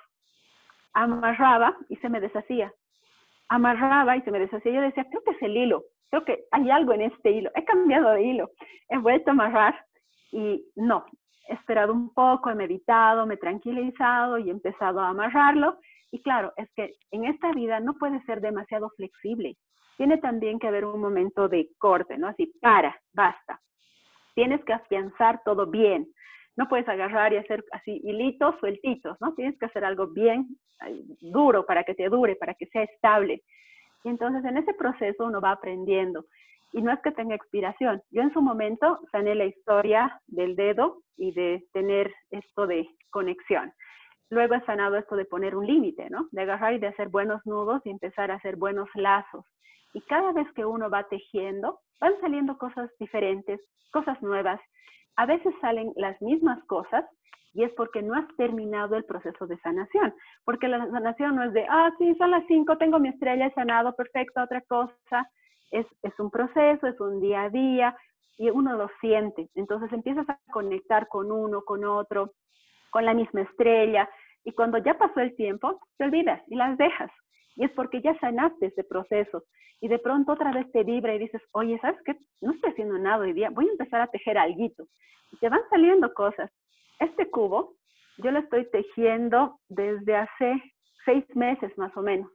Amarraba y se me deshacía. Amarraba y se me deshacía. Yo decía, creo que es el hilo, creo que hay algo en este hilo. He cambiado de hilo, he vuelto a amarrar y no. He esperado un poco, he meditado, me he tranquilizado y he empezado a amarrarlo. Y claro, es que en esta vida no puede ser demasiado flexible. Tiene también que haber un momento de corte, ¿no? Así, basta. Tienes que afianzar todo bien. No puedes agarrar y hacer así hilitos sueltitos, ¿no? Tienes que hacer algo bien duro para que te dure, para que sea estable. Y entonces en ese proceso uno va aprendiendo. Y no es que tenga expiración. Yo en su momento sané la historia del dedo y de tener esto de conexión. Luego he sanado esto de poner un límite, ¿no? De agarrar y de hacer buenos nudos y empezar a hacer buenos lazos. Y cada vez que uno va tejiendo, van saliendo cosas diferentes, cosas nuevas. A veces salen las mismas cosas y es porque no has terminado el proceso de sanación. Porque la sanación no es de, sí, son las 5, tengo mi estrella, he sanado, perfecto, otra cosa. Es un proceso, es un día a día y uno lo siente. Entonces empiezas a conectar con uno, con otro, con la misma estrella. Y cuando ya pasó el tiempo, te olvidas y las dejas. Y es porque ya sanaste ese proceso. Y de pronto otra vez te vibra y dices, oye, ¿sabes qué? No estoy haciendo nada hoy día, voy a empezar a tejer alguito. Y te van saliendo cosas. Este cubo, yo lo estoy tejiendo desde hace 6 meses más o menos.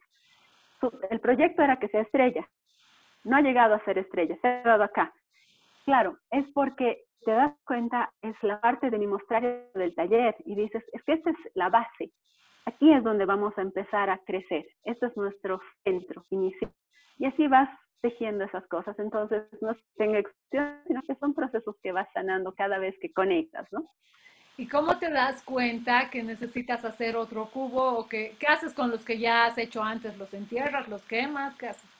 El proyecto era que sea estrella. No ha llegado a ser estrella, se ha quedado acá. Claro, es porque te das cuenta, es la parte de mi mostrario del taller y dices, es que esta es la base. Aquí es donde vamos a empezar a crecer. Esto es nuestro centro inicial. Y así vas tejiendo esas cosas. Entonces, no es que tenga excepción, sino que son procesos que vas sanando cada vez que conectas, ¿no? ¿Y cómo te das cuenta que necesitas hacer otro cubo o qué haces con los que ya has hecho antes? ¿Los entierras, los quemas? ¿Qué haces?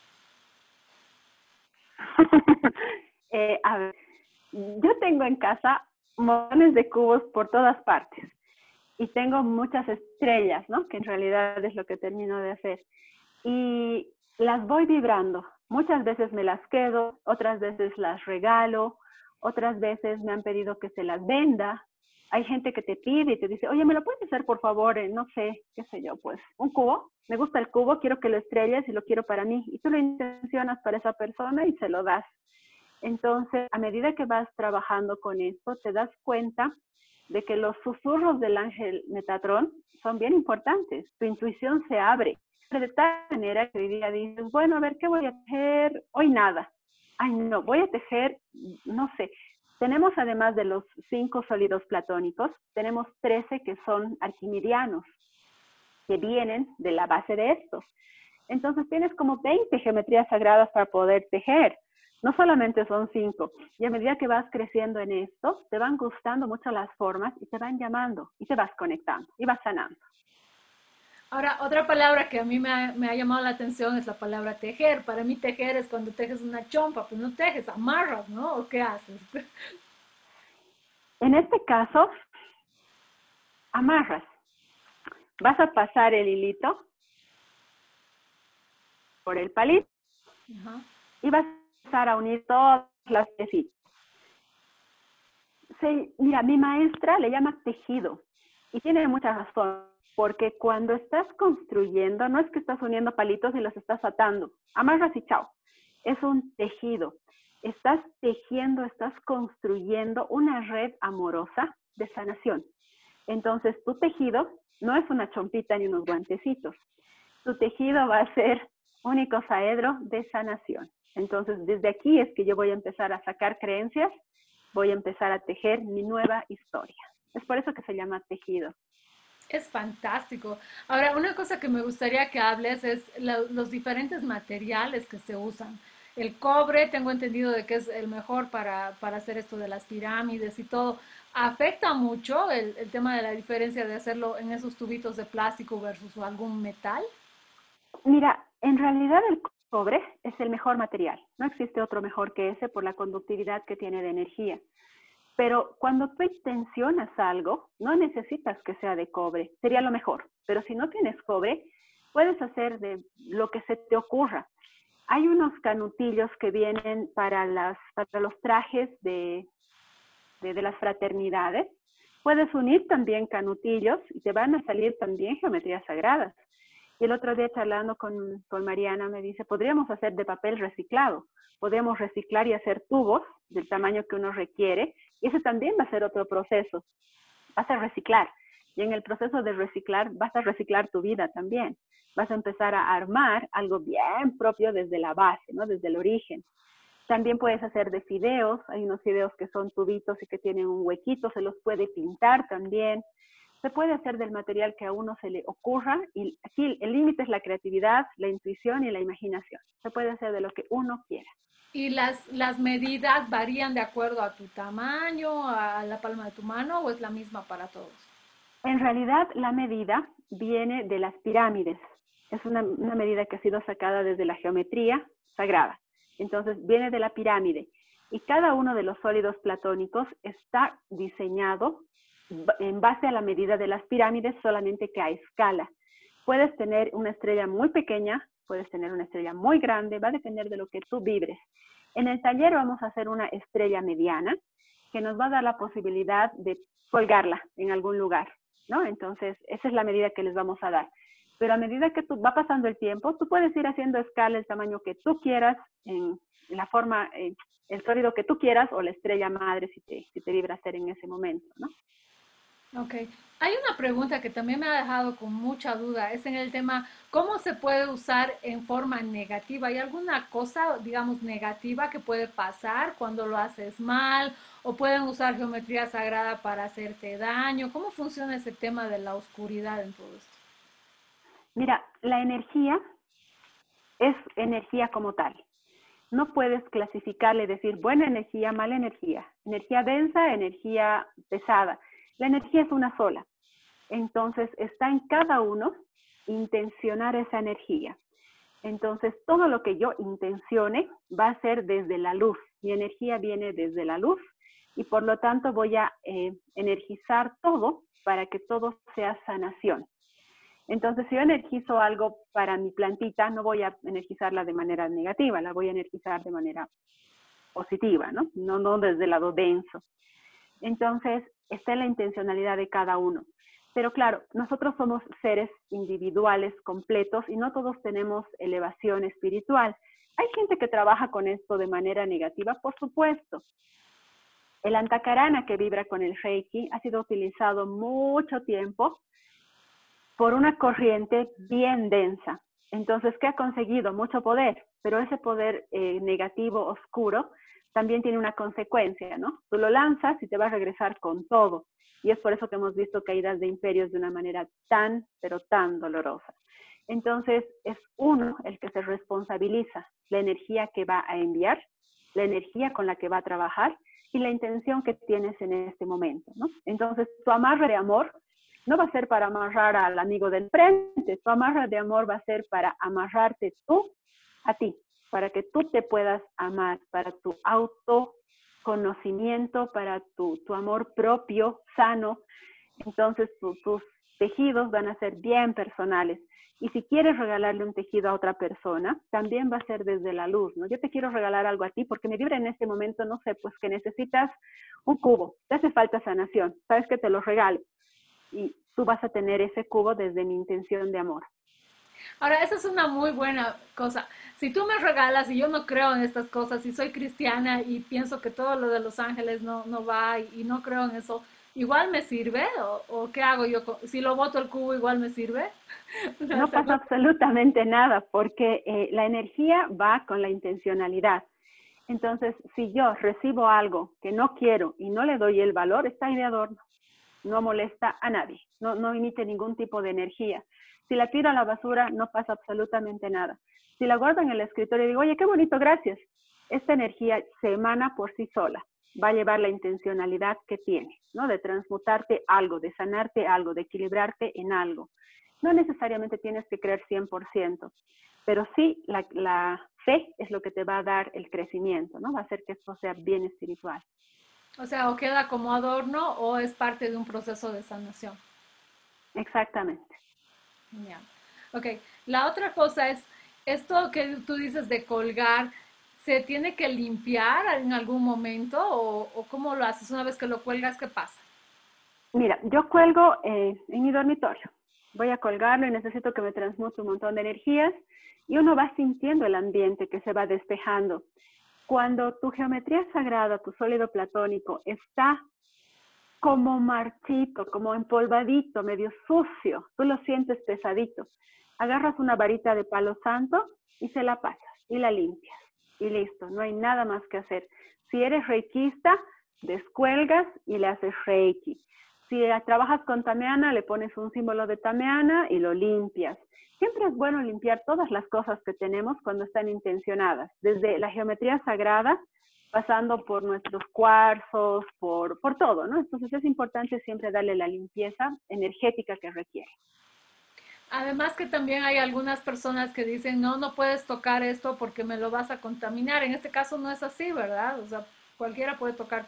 A ver, yo tengo en casa montones de cubos por todas partes. y tengo muchas estrellas, ¿no? Que en realidad es lo que termino de hacer. Y las voy vibrando. Muchas veces me las quedo, otras veces las regalo, otras veces me han pedido que se las venda. Hay gente que te pide y te dice, oye, ¿me lo puedes hacer por favor? No sé, qué sé yo, pues un cubo. Me gusta el cubo, quiero que lo estrelles y lo quiero para mí. Y tú lo intencionas para esa persona y se lo das. Entonces, a medida que vas trabajando con esto, te das cuenta de que los susurros del ángel Metatrón son bien importantes. Tu intuición se abre de tal manera que hoy día dices, bueno, a ver, ¿qué voy a tejer? Hoy nada. Ay, no, voy a tejer, no sé. Tenemos además de los 5 sólidos platónicos, tenemos 13 que son arquimidianos, que vienen de la base de estos. Entonces tienes como 20 geometrías sagradas para poder tejer. No solamente son 5. Y a medida que vas creciendo en esto, te van gustando mucho las formas y te van llamando y te vas conectando y vas sanando. Ahora, otra palabra que a mí me ha llamado la atención es la palabra tejer. Para mí tejer es cuando tejes una chompa, pues no tejes, amarras, ¿no? ¿O qué haces? En este caso, amarras. Vas a pasar el hilito por el palito. Ajá. Y vas a empezar a unir todas las piecitas. Mira, mi maestra le llama tejido y tiene mucha razón, porque cuando estás construyendo, no es que estás uniendo palitos y los estás atando, amarras y chao, es un tejido. Estás tejiendo, estás construyendo una red amorosa de sanación. Entonces, tu tejido no es una chompita ni unos guantecitos. Tu tejido va a ser un icosaedro de sanación. Entonces, desde aquí es que yo voy a empezar a sacar creencias, voy a empezar a tejer mi nueva historia. Es por eso que se llama tejido. Es fantástico. Ahora, una cosa que me gustaría que hables es los diferentes materiales que se usan. El cobre, tengo entendido de que es el mejor para hacer esto de las pirámides y todo. ¿Afecta mucho el tema de la diferencia de hacerlo en esos tubitos de plástico versus algún metal? Mira, en realidad el cobre es el mejor material. No existe otro mejor que ese por la conductividad que tiene de energía. Pero cuando tú intencionas algo, no necesitas que sea de cobre, sería lo mejor. Pero si no tienes cobre, puedes hacer de lo que se te ocurra. Hay unos canutillos que vienen para los trajes de las fraternidades. Puedes unir también canutillos y te van a salir también geometrías sagradas. Y el otro día charlando con Mariana me dice, podríamos hacer de papel reciclado. Podemos reciclar y hacer tubos del tamaño que uno requiere. Y ese también va a ser otro proceso. Vas a reciclar. Y en el proceso de reciclar, vas a reciclar tu vida también. Vas a empezar a armar algo bien propio desde la base, ¿no? Desde el origen. También puedes hacer de fideos. Hay unos fideos que son tubitos y que tienen un huequito. Se los puede pintar también. Se puede hacer del material que a uno se le ocurra. Y aquí el límite es la creatividad, la intuición y la imaginación. Se puede hacer de lo que uno quiera. ¿Y las medidas varían de acuerdo a tu tamaño, a la palma de tu mano o es la misma para todos? En realidad, la medida viene de las pirámides. Es una medida que ha sido sacada desde la geometría sagrada. Entonces, viene de la pirámide. Y cada uno de los sólidos platónicos está diseñado en base a la medida de las pirámides, solamente que a escala. Puedes tener una estrella muy pequeña, puedes tener una estrella muy grande, va a depender de lo que tú vibres. En el taller vamos a hacer una estrella mediana que nos va a dar la posibilidad de colgarla en algún lugar, ¿no? Entonces, esa es la medida que les vamos a dar. Pero a medida que va pasando el tiempo, tú puedes ir haciendo escala el tamaño que tú quieras, en la forma, el sólido que tú quieras, o la estrella madre si te vibra hacer en ese momento, ¿no? Ok. Hay una pregunta que también me ha dejado con mucha duda, es en el tema, ¿cómo se puede usar en forma negativa? ¿Hay alguna cosa, digamos, negativa que puede pasar cuando lo haces mal? ¿O pueden usar geometría sagrada para hacerte daño? ¿Cómo funciona ese tema de la oscuridad en todo esto? Mira, la energía es energía como tal. No puedes clasificarle, decir buena energía, mala energía densa, energía pesada. La energía es una sola. Entonces, está en cada uno intencionar esa energía. Entonces, todo lo que yo intencione va a ser desde la luz. Mi energía viene desde la luz y por lo tanto voy a energizar todo para que todo sea sanación. Entonces, si yo energizo algo para mi plantita, no voy a energizarla de manera negativa, la voy a energizar de manera positiva, ¿no? No desde el lado denso. Entonces, está en la intencionalidad de cada uno. Pero claro, nosotros somos seres individuales, completos, y no todos tenemos elevación espiritual. ¿Hay gente que trabaja con esto de manera negativa? Por supuesto. El antakarana, que vibra con el Reiki, ha sido utilizado mucho tiempo por una corriente bien densa. Entonces, ¿qué ha conseguido? Mucho poder, pero ese poder negativo, oscuro, también tiene una consecuencia, ¿no? Tú lo lanzas y te va a regresar con todo. Y es por eso que hemos visto caídas de imperios de una manera tan, pero tan dolorosa. Entonces, es uno el que se responsabiliza la energía que va a enviar, la energía con la que va a trabajar y la intención que tienes en este momento, ¿no? Entonces, tu amarre de amor no va a ser para amarrar al amigo del frente, tu amarre de amor va a ser para amarrarte tú a ti, para que tú te puedas amar, para tu autoconocimiento, para tu amor propio, sano. Entonces tus tejidos van a ser bien personales. Y si quieres regalarle un tejido a otra persona, también va a ser desde la luz, ¿no? Yo te quiero regalar algo a ti porque me vibra en este momento, no sé, pues que necesitas un cubo, te hace falta sanación, sabes que te lo regalo. Y tú vas a tener ese cubo desde mi intención de amor. Ahora, esa es una muy buena cosa. Si tú me regalas y yo no creo en estas cosas y soy cristiana y pienso que todo lo de los ángeles no va y no creo en eso, ¿igual me sirve? ¿O qué hago yo? Si lo boto el cubo, ¿igual me sirve? No pasa absolutamente nada porque la energía va con la intencionalidad. Entonces, si yo recibo algo que no quiero y no le doy el valor, está ahí de adorno. No molesta a nadie, no emite ningún tipo de energía. Si la tiro a la basura, no pasa absolutamente nada. Si la guardo en el escritorio y digo, oye, qué bonito, gracias, esta energía se emana por sí sola. Va a llevar la intencionalidad que tiene, ¿no? De transmutarte algo, de sanarte algo, de equilibrarte en algo. No necesariamente tienes que creer 100%, pero sí la fe es lo que te va a dar el crecimiento, ¿no? Va a hacer que esto sea bien espiritual. O sea, o queda como adorno o es parte de un proceso de sanación. Exactamente. Ya. Ok, la otra cosa es, esto que tú dices de colgar, ¿se tiene que limpiar en algún momento o cómo lo haces una vez que lo cuelgas? ¿Qué pasa? Mira, yo cuelgo en mi dormitorio. Voy a colgarlo y necesito que me transmute un montón de energías y uno va sintiendo el ambiente que se va despejando. Cuando tu geometría sagrada, tu sólido platónico, está como marchito, como empolvadito, medio sucio, tú lo sientes pesadito, agarras una varita de palo santo y se la pasas y la limpias. Y listo, no hay nada más que hacer. Si eres reikista, descuelgas y le haces reiki. Si trabajas con tameana, le pones un símbolo de tameana y lo limpias. Siempre es bueno limpiar todas las cosas que tenemos cuando están intencionadas, desde la geometría sagrada, pasando por nuestros cuarzos, por todo, ¿no? Entonces es importante siempre darle la limpieza energética que requiere. Además que también hay algunas personas que dicen, no puedes tocar esto porque me lo vas a contaminar. En este caso no es así, ¿verdad? O sea, cualquiera puede tocar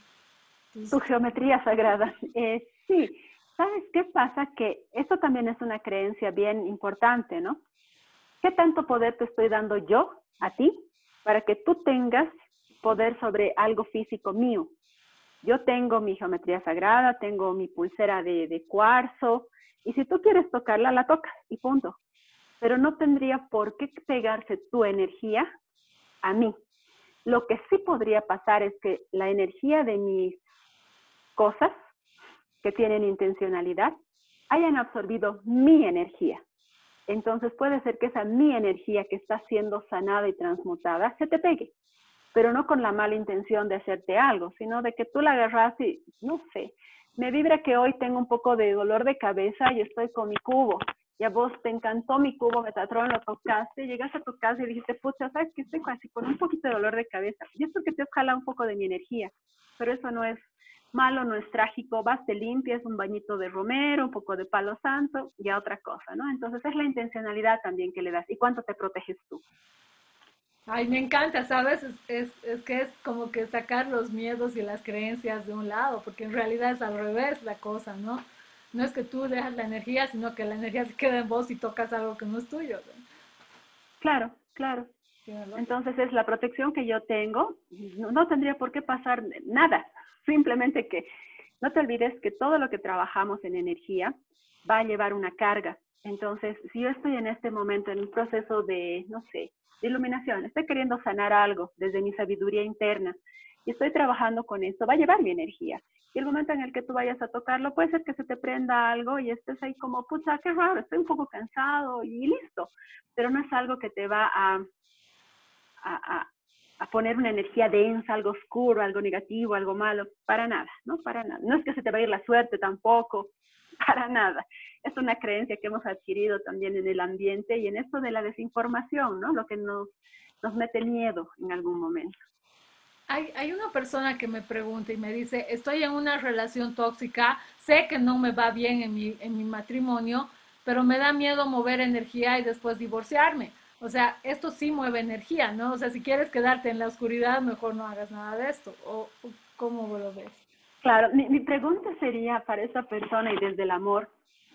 Tu tus... geometría sagrada. Sí, ¿sabes qué pasa? Que esto también es una creencia bien importante, ¿no? ¿Qué tanto poder te estoy dando yo a ti para que tú tengas poder sobre algo físico mío? Yo tengo mi geometría sagrada, tengo mi pulsera de cuarzo, y si tú quieres tocarla, la tocas y punto. Pero no tendría por qué pegarse tu energía a mí. Lo que sí podría pasar es que la energía de mis cosas que tienen intencionalidad hayan absorbido mi energía. Entonces puede ser que esa mi energía que está siendo sanada y transmutada se te pegue, pero no con la mala intención de hacerte algo, sino de que tú la agarras y, no sé, me vibra que hoy tengo un poco de dolor de cabeza y estoy con mi cubo. Y a vos te encantó mi cubo, Metatron, lo tocaste, llegaste a tu casa y dijiste, pucha, ¿sabes qué? Estoy casi con un poquito de dolor de cabeza. Y es porque te has jalado un poco de mi energía, pero eso no es malo, no es trágico, vas, te limpias, un bañito de romero, un poco de palo santo y a otra cosa, ¿no? Entonces es la intencionalidad también que le das y cuánto te proteges tú. Ay, me encanta, ¿sabes? Es que es como que sacar los miedos y las creencias de un lado, porque en realidad es al revés la cosa, ¿no? No es que tú dejas la energía, sino que la energía se queda en vos y tocas algo que no es tuyo, ¿no? Claro, claro. Tiene lógica. Entonces es la protección que yo tengo, no tendría por qué pasar nada, simplemente que no te olvides que todo lo que trabajamos en energía va a llevar una carga. Entonces, si yo estoy en este momento en un proceso de, no sé, de iluminación, estoy queriendo sanar algo desde mi sabiduría interna y estoy trabajando con esto, va a llevar mi energía. Y el momento en el que tú vayas a tocarlo, puede ser que se te prenda algo y estés ahí como, pucha, qué raro, estoy un poco cansado y listo. Pero no es algo que te va a, a poner una energía densa, algo oscuro, algo negativo, algo malo, para nada, ¿no? Para nada. No es que se te va a ir la suerte tampoco, para nada. Es una creencia que hemos adquirido también en el ambiente y en esto de la desinformación, ¿no? Lo que nos mete miedo en algún momento. Hay una persona que me pregunta y me dice, estoy en una relación tóxica, sé que no me va bien en mi matrimonio, pero me da miedo mover energía y después divorciarme. O sea, esto sí mueve energía, ¿no? O sea, si quieres quedarte en la oscuridad, mejor no hagas nada de esto. ¿O cómo lo ves? Claro, mi pregunta sería para esa persona y desde el amor,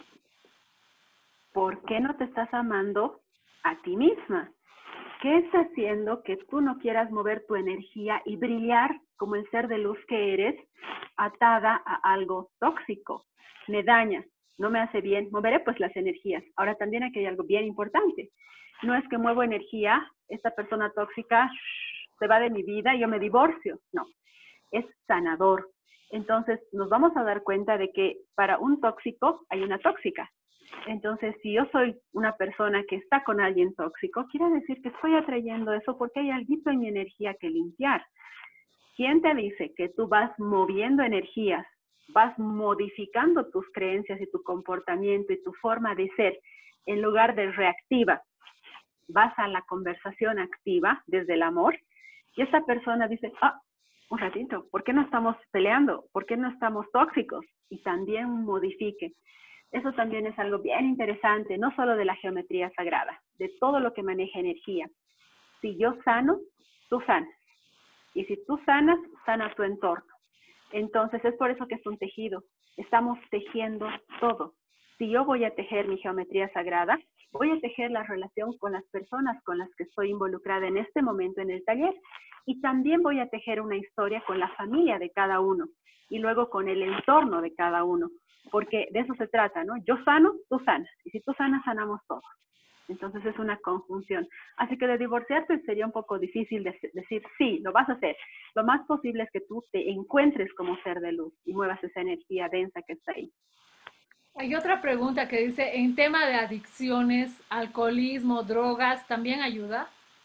¿por qué no te estás amando a ti misma? ¿Qué está haciendo que tú no quieras mover tu energía y brillar como el ser de luz que eres, atada a algo tóxico? Me daña, no me hace bien, moveré pues las energías. Ahora también aquí hay algo bien importante. No es que muevo energía, esta persona tóxica se va de mi vida y yo me divorcio. No, es sanador. Entonces nos vamos a dar cuenta de que para un tóxico hay una tóxica. Entonces, si yo soy una persona que está con alguien tóxico, quiere decir que estoy atrayendo eso porque hay algo en mi energía que limpiar. ¿Quién te dice que tú vas moviendo energías, vas modificando tus creencias y tu comportamiento y tu forma de ser en lugar de reactiva? Vas a la conversación activa desde el amor y esa persona dice, ah, un ratito, ¿por qué no estamos peleando? ¿Por qué no estamos tóxicos? Y también modifique. Eso también es algo bien interesante, no solo de la geometría sagrada, de todo lo que maneja energía. Si yo sano, tú sanas. Y si tú sanas, sana tu entorno. Entonces es por eso que es un tejido. Estamos tejiendo todo. Si yo voy a tejer mi geometría sagrada, voy a tejer la relación con las personas con las que estoy involucrada en este momento en el taller y también voy a tejer una historia con la familia de cada uno y luego con el entorno de cada uno, porque de eso se trata, ¿no? Yo sano, tú sanas. Y si tú sanas, sanamos todos. Entonces es una conjunción. Así que de divorciarte sería un poco difícil decir, sí, lo vas a hacer. Lo más posible es que tú te encuentres como ser de luz y muevas esa energía densa que está ahí. Hay otra pregunta que dice, en tema de adicciones, alcoholismo, drogas, ¿también ayuda?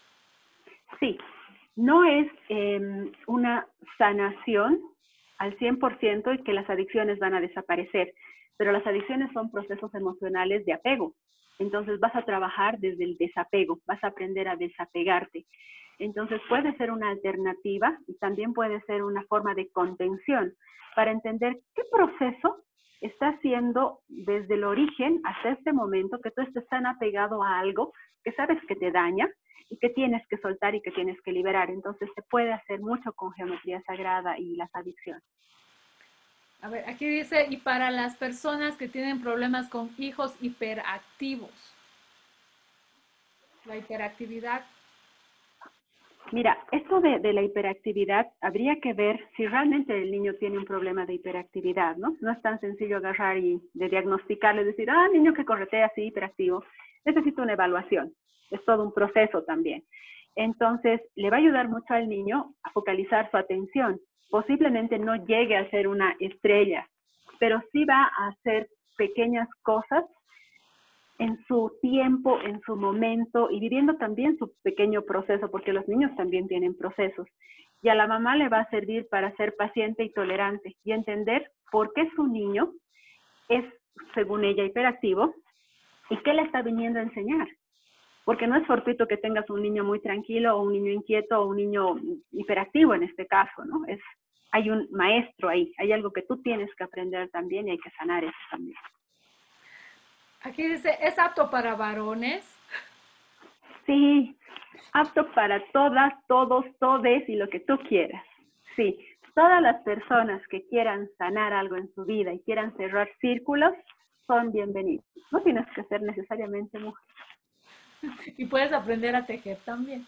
Sí, no es una sanación al 100% y que las adicciones van a desaparecer, pero las adicciones son procesos emocionales de apego. Entonces vas a trabajar desde el desapego, vas a aprender a desapegarte. Entonces puede ser una alternativa y también puede ser una forma de contención para entender qué proceso está haciendo desde el origen hasta este momento que tú estés tan apegado a algo que sabes que te daña y que tienes que soltar y que tienes que liberar. Entonces se puede hacer mucho con geometría sagrada y las adicciones. A ver, aquí dice, y para las personas que tienen problemas con hijos hiperactivos, la hiperactividad. Mira, esto de la hiperactividad, habría que ver si realmente el niño tiene un problema de hiperactividad, ¿no? No es tan sencillo agarrar y de diagnosticarle, decir, ah, niño que corretea así, hiperactivo. Necesita una evaluación. Es todo un proceso también. Entonces, le va a ayudar mucho al niño a focalizar su atención. Posiblemente no llegue a ser una estrella, pero sí va a hacer pequeñas cosas en su tiempo, en su momento y viviendo también su pequeño proceso, porque los niños también tienen procesos. Y a la mamá le va a servir para ser paciente y tolerante y entender por qué su niño es, según ella, hiperactivo y qué le está viniendo a enseñar. Porque no es fortuito que tengas un niño muy tranquilo o un niño inquieto o un niño hiperactivo en este caso, ¿no? Hay un maestro ahí, hay algo que tú tienes que aprender también y hay que sanar eso también. Aquí dice, ¿es apto para varones? Sí, apto para todas, todos, todes y lo que tú quieras. Sí, todas las personas que quieran sanar algo en su vida y quieran cerrar círculos son bienvenidos. No tienes que ser necesariamente mujer. Y puedes aprender a tejer también.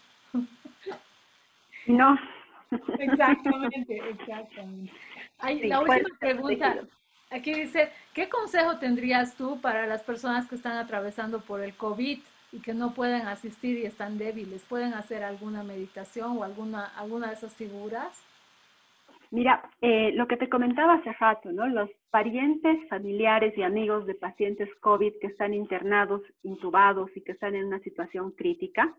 No. Exactamente, exactamente. Ay, Sí, la puede última ser pregunta, tejido. aquí dice, ¿qué consejo tendrías tú para las personas que están atravesando por el COVID y que no pueden asistir y están débiles? ¿Pueden hacer alguna meditación o alguna de esas figuras? Mira, lo que te comentaba hace rato, ¿no? Los parientes, familiares y amigos de pacientes COVID que están internados, intubados y que están en una situación crítica,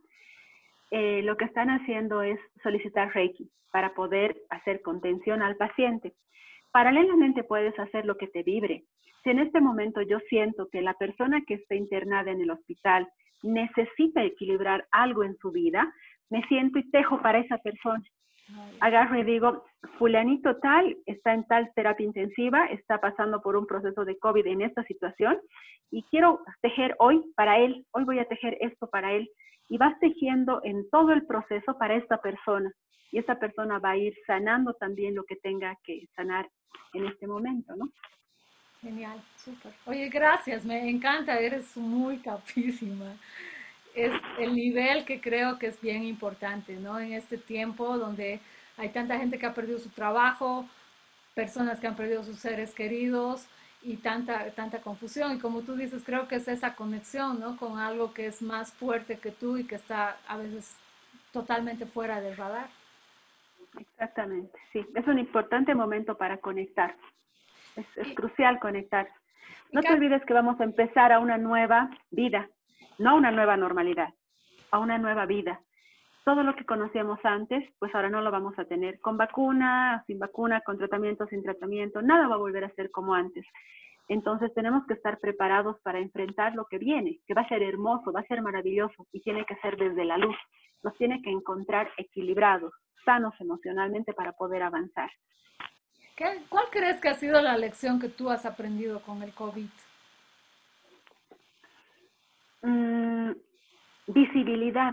lo que están haciendo es solicitar Reiki para poder hacer contención al paciente. Paralelamente puedes hacer lo que te vibre. Si en este momento yo siento que la persona que está internada en el hospital necesita equilibrar algo en su vida, me siento y tejo para esa persona. Agarro y digo, fulanito tal está en tal terapia intensiva, está pasando por un proceso de COVID en esta situación y quiero tejer hoy para él, hoy voy a tejer esto para él. Y vas tejiendo en todo el proceso para esta persona. Y esta persona va a ir sanando también lo que tenga que sanar en este momento, ¿no? Genial, súper. Oye, gracias, me encanta, eres muy capísima. Es el nivel que creo que es bien importante, ¿no? En este tiempo donde hay tanta gente que ha perdido su trabajo, personas que han perdido sus seres queridos y tanta confusión. Y como tú dices, creo que es esa conexión, ¿no? Con algo que es más fuerte que tú y que está a veces totalmente fuera del radar. Exactamente, sí. Es un importante momento para conectar. Es Y, crucial conectar. y No te Kat, olvides que vamos a empezar a una nueva vida, no una nueva normalidad, a una nueva vida. Todo lo que conocíamos antes, pues ahora no lo vamos a tener. Con vacuna, sin vacuna, con tratamiento, sin tratamiento, nada va a volver a ser como antes. Entonces tenemos que estar preparados para enfrentar lo que viene, que va a ser hermoso, va a ser maravilloso y tiene que ser desde la luz. Nos tiene que encontrar equilibrados, sanos emocionalmente para poder avanzar. ¿cuál crees que ha sido la lección que tú has aprendido con el COVID? Mm, visibilidad.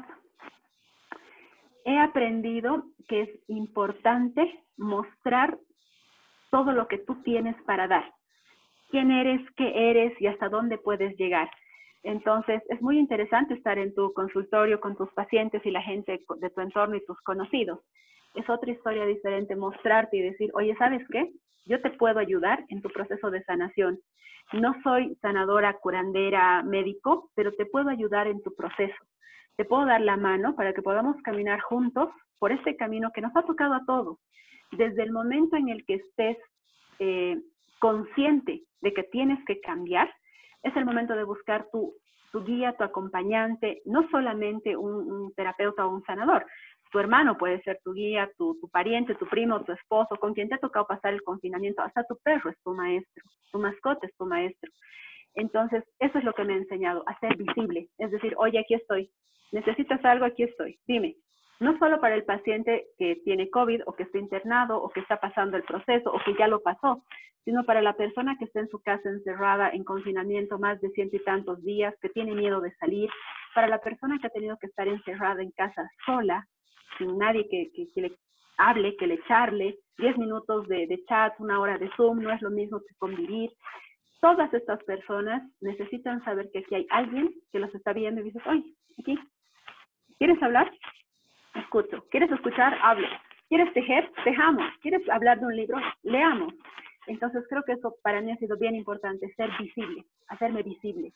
He aprendido que es importante mostrar todo lo que tú tienes para dar. Quién eres, qué eres y hasta dónde puedes llegar. Entonces, es muy interesante estar en tu consultorio con tus pacientes y la gente de tu entorno y tus conocidos. Es otra historia diferente mostrarte y decir, oye, ¿sabes qué? Yo te puedo ayudar en tu proceso de sanación. No soy sanadora, curandera, médico, pero te puedo ayudar en tu proceso. Te puedo dar la mano para que podamos caminar juntos por este camino que nos ha tocado a todos. Desde el momento en el que estés eh, consciente de que tienes que cambiar, es el momento de buscar tu guía, tu acompañante, no solamente un terapeuta o un sanador. Tu hermano puede ser tu guía, tu pariente, tu primo, tu esposo, con quien te ha tocado pasar el confinamiento, hasta tu perro es tu maestro, tu mascota es tu maestro. Entonces, eso es lo que me ha enseñado, a ser visible. Es decir, oye, aquí estoy. ¿Necesitas algo? Aquí estoy. Dime. No solo para el paciente que tiene COVID o que está internado o que está pasando el proceso o que ya lo pasó, sino para la persona que está en su casa encerrada en confinamiento más de 100 y tantos días, que tiene miedo de salir, para la persona que ha tenido que estar encerrada en casa sola, sin nadie que le hable, que le charle, 10 minutos de chat, una hora de Zoom, no es lo mismo que convivir. Todas estas personas necesitan saber que aquí hay alguien que los está viendo y dices, oye, aquí, ¿quieres hablar? Escucho. ¿Quieres escuchar? Hablo. ¿Quieres tejer? Tejamos. ¿Quieres hablar de un libro? Leamos. Entonces creo que eso para mí ha sido bien importante, ser visible, hacerme visible.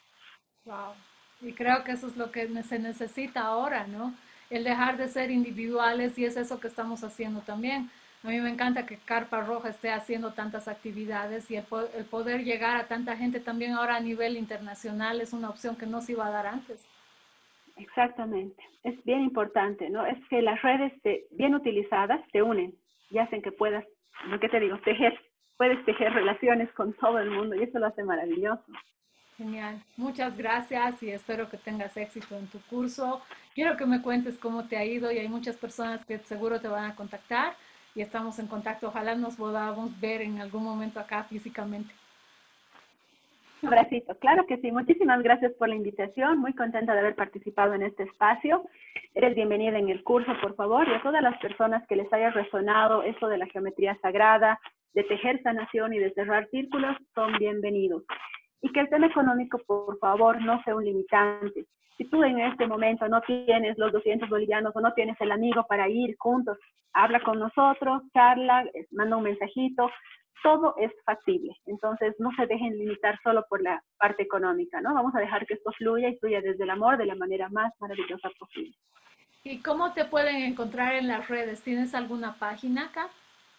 Wow. Y creo que eso es lo que se necesita ahora, ¿no? El dejar de ser individuales y es eso que estamos haciendo también. A mí me encanta que Carpa Roja esté haciendo tantas actividades y el poder llegar a tanta gente también ahora a nivel internacional es una opción que no se iba a dar antes. Exactamente. Es bien importante, ¿no? Es que las redes bien utilizadas te unen y hacen que puedas, lo que te digo, tejer. Puedes tejer relaciones con todo el mundo y eso lo hace maravilloso. Genial. Muchas gracias y espero que tengas éxito en tu curso. Quiero que me cuentes cómo te ha ido y hay muchas personas que seguro te van a contactar y estamos en contacto. Ojalá nos podamos ver en algún momento acá físicamente. Abracito, claro que sí. Muchísimas gracias por la invitación. Muy contenta de haber participado en este espacio. Eres bienvenida en el curso, por favor, y a todas las personas que les haya resonado esto de la geometría sagrada, de tejer sanación y de cerrar círculos, son bienvenidos. Y que el tema económico, por favor, no sea un limitante. Si tú en este momento no tienes los 200 bolivianos o no tienes el amigo para ir juntos, habla con nosotros, charla, manda un mensajito, todo es factible. Entonces, no se dejen limitar solo por la parte económica, ¿no? Vamos a dejar que esto fluya y fluya desde el amor de la manera más maravillosa posible. ¿Y cómo te pueden encontrar en las redes? ¿Tienes alguna página acá?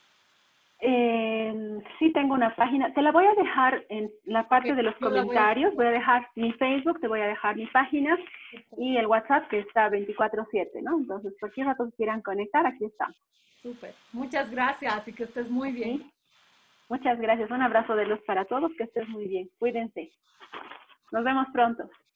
Sí tengo una página, te la voy a dejar en la Ok, parte de los yo la voy a comentarios, voy buscar. a dejar mi Facebook, te voy a dejar mi página y el WhatsApp que está 24/7, ¿no? Entonces, cualquier rato que quieran conectar, aquí estamos. Súper. Muchas gracias y que estés muy bien. ¿Sí? Muchas gracias, un abrazo de luz para todos, que estés muy bien, cuídense. Nos vemos pronto.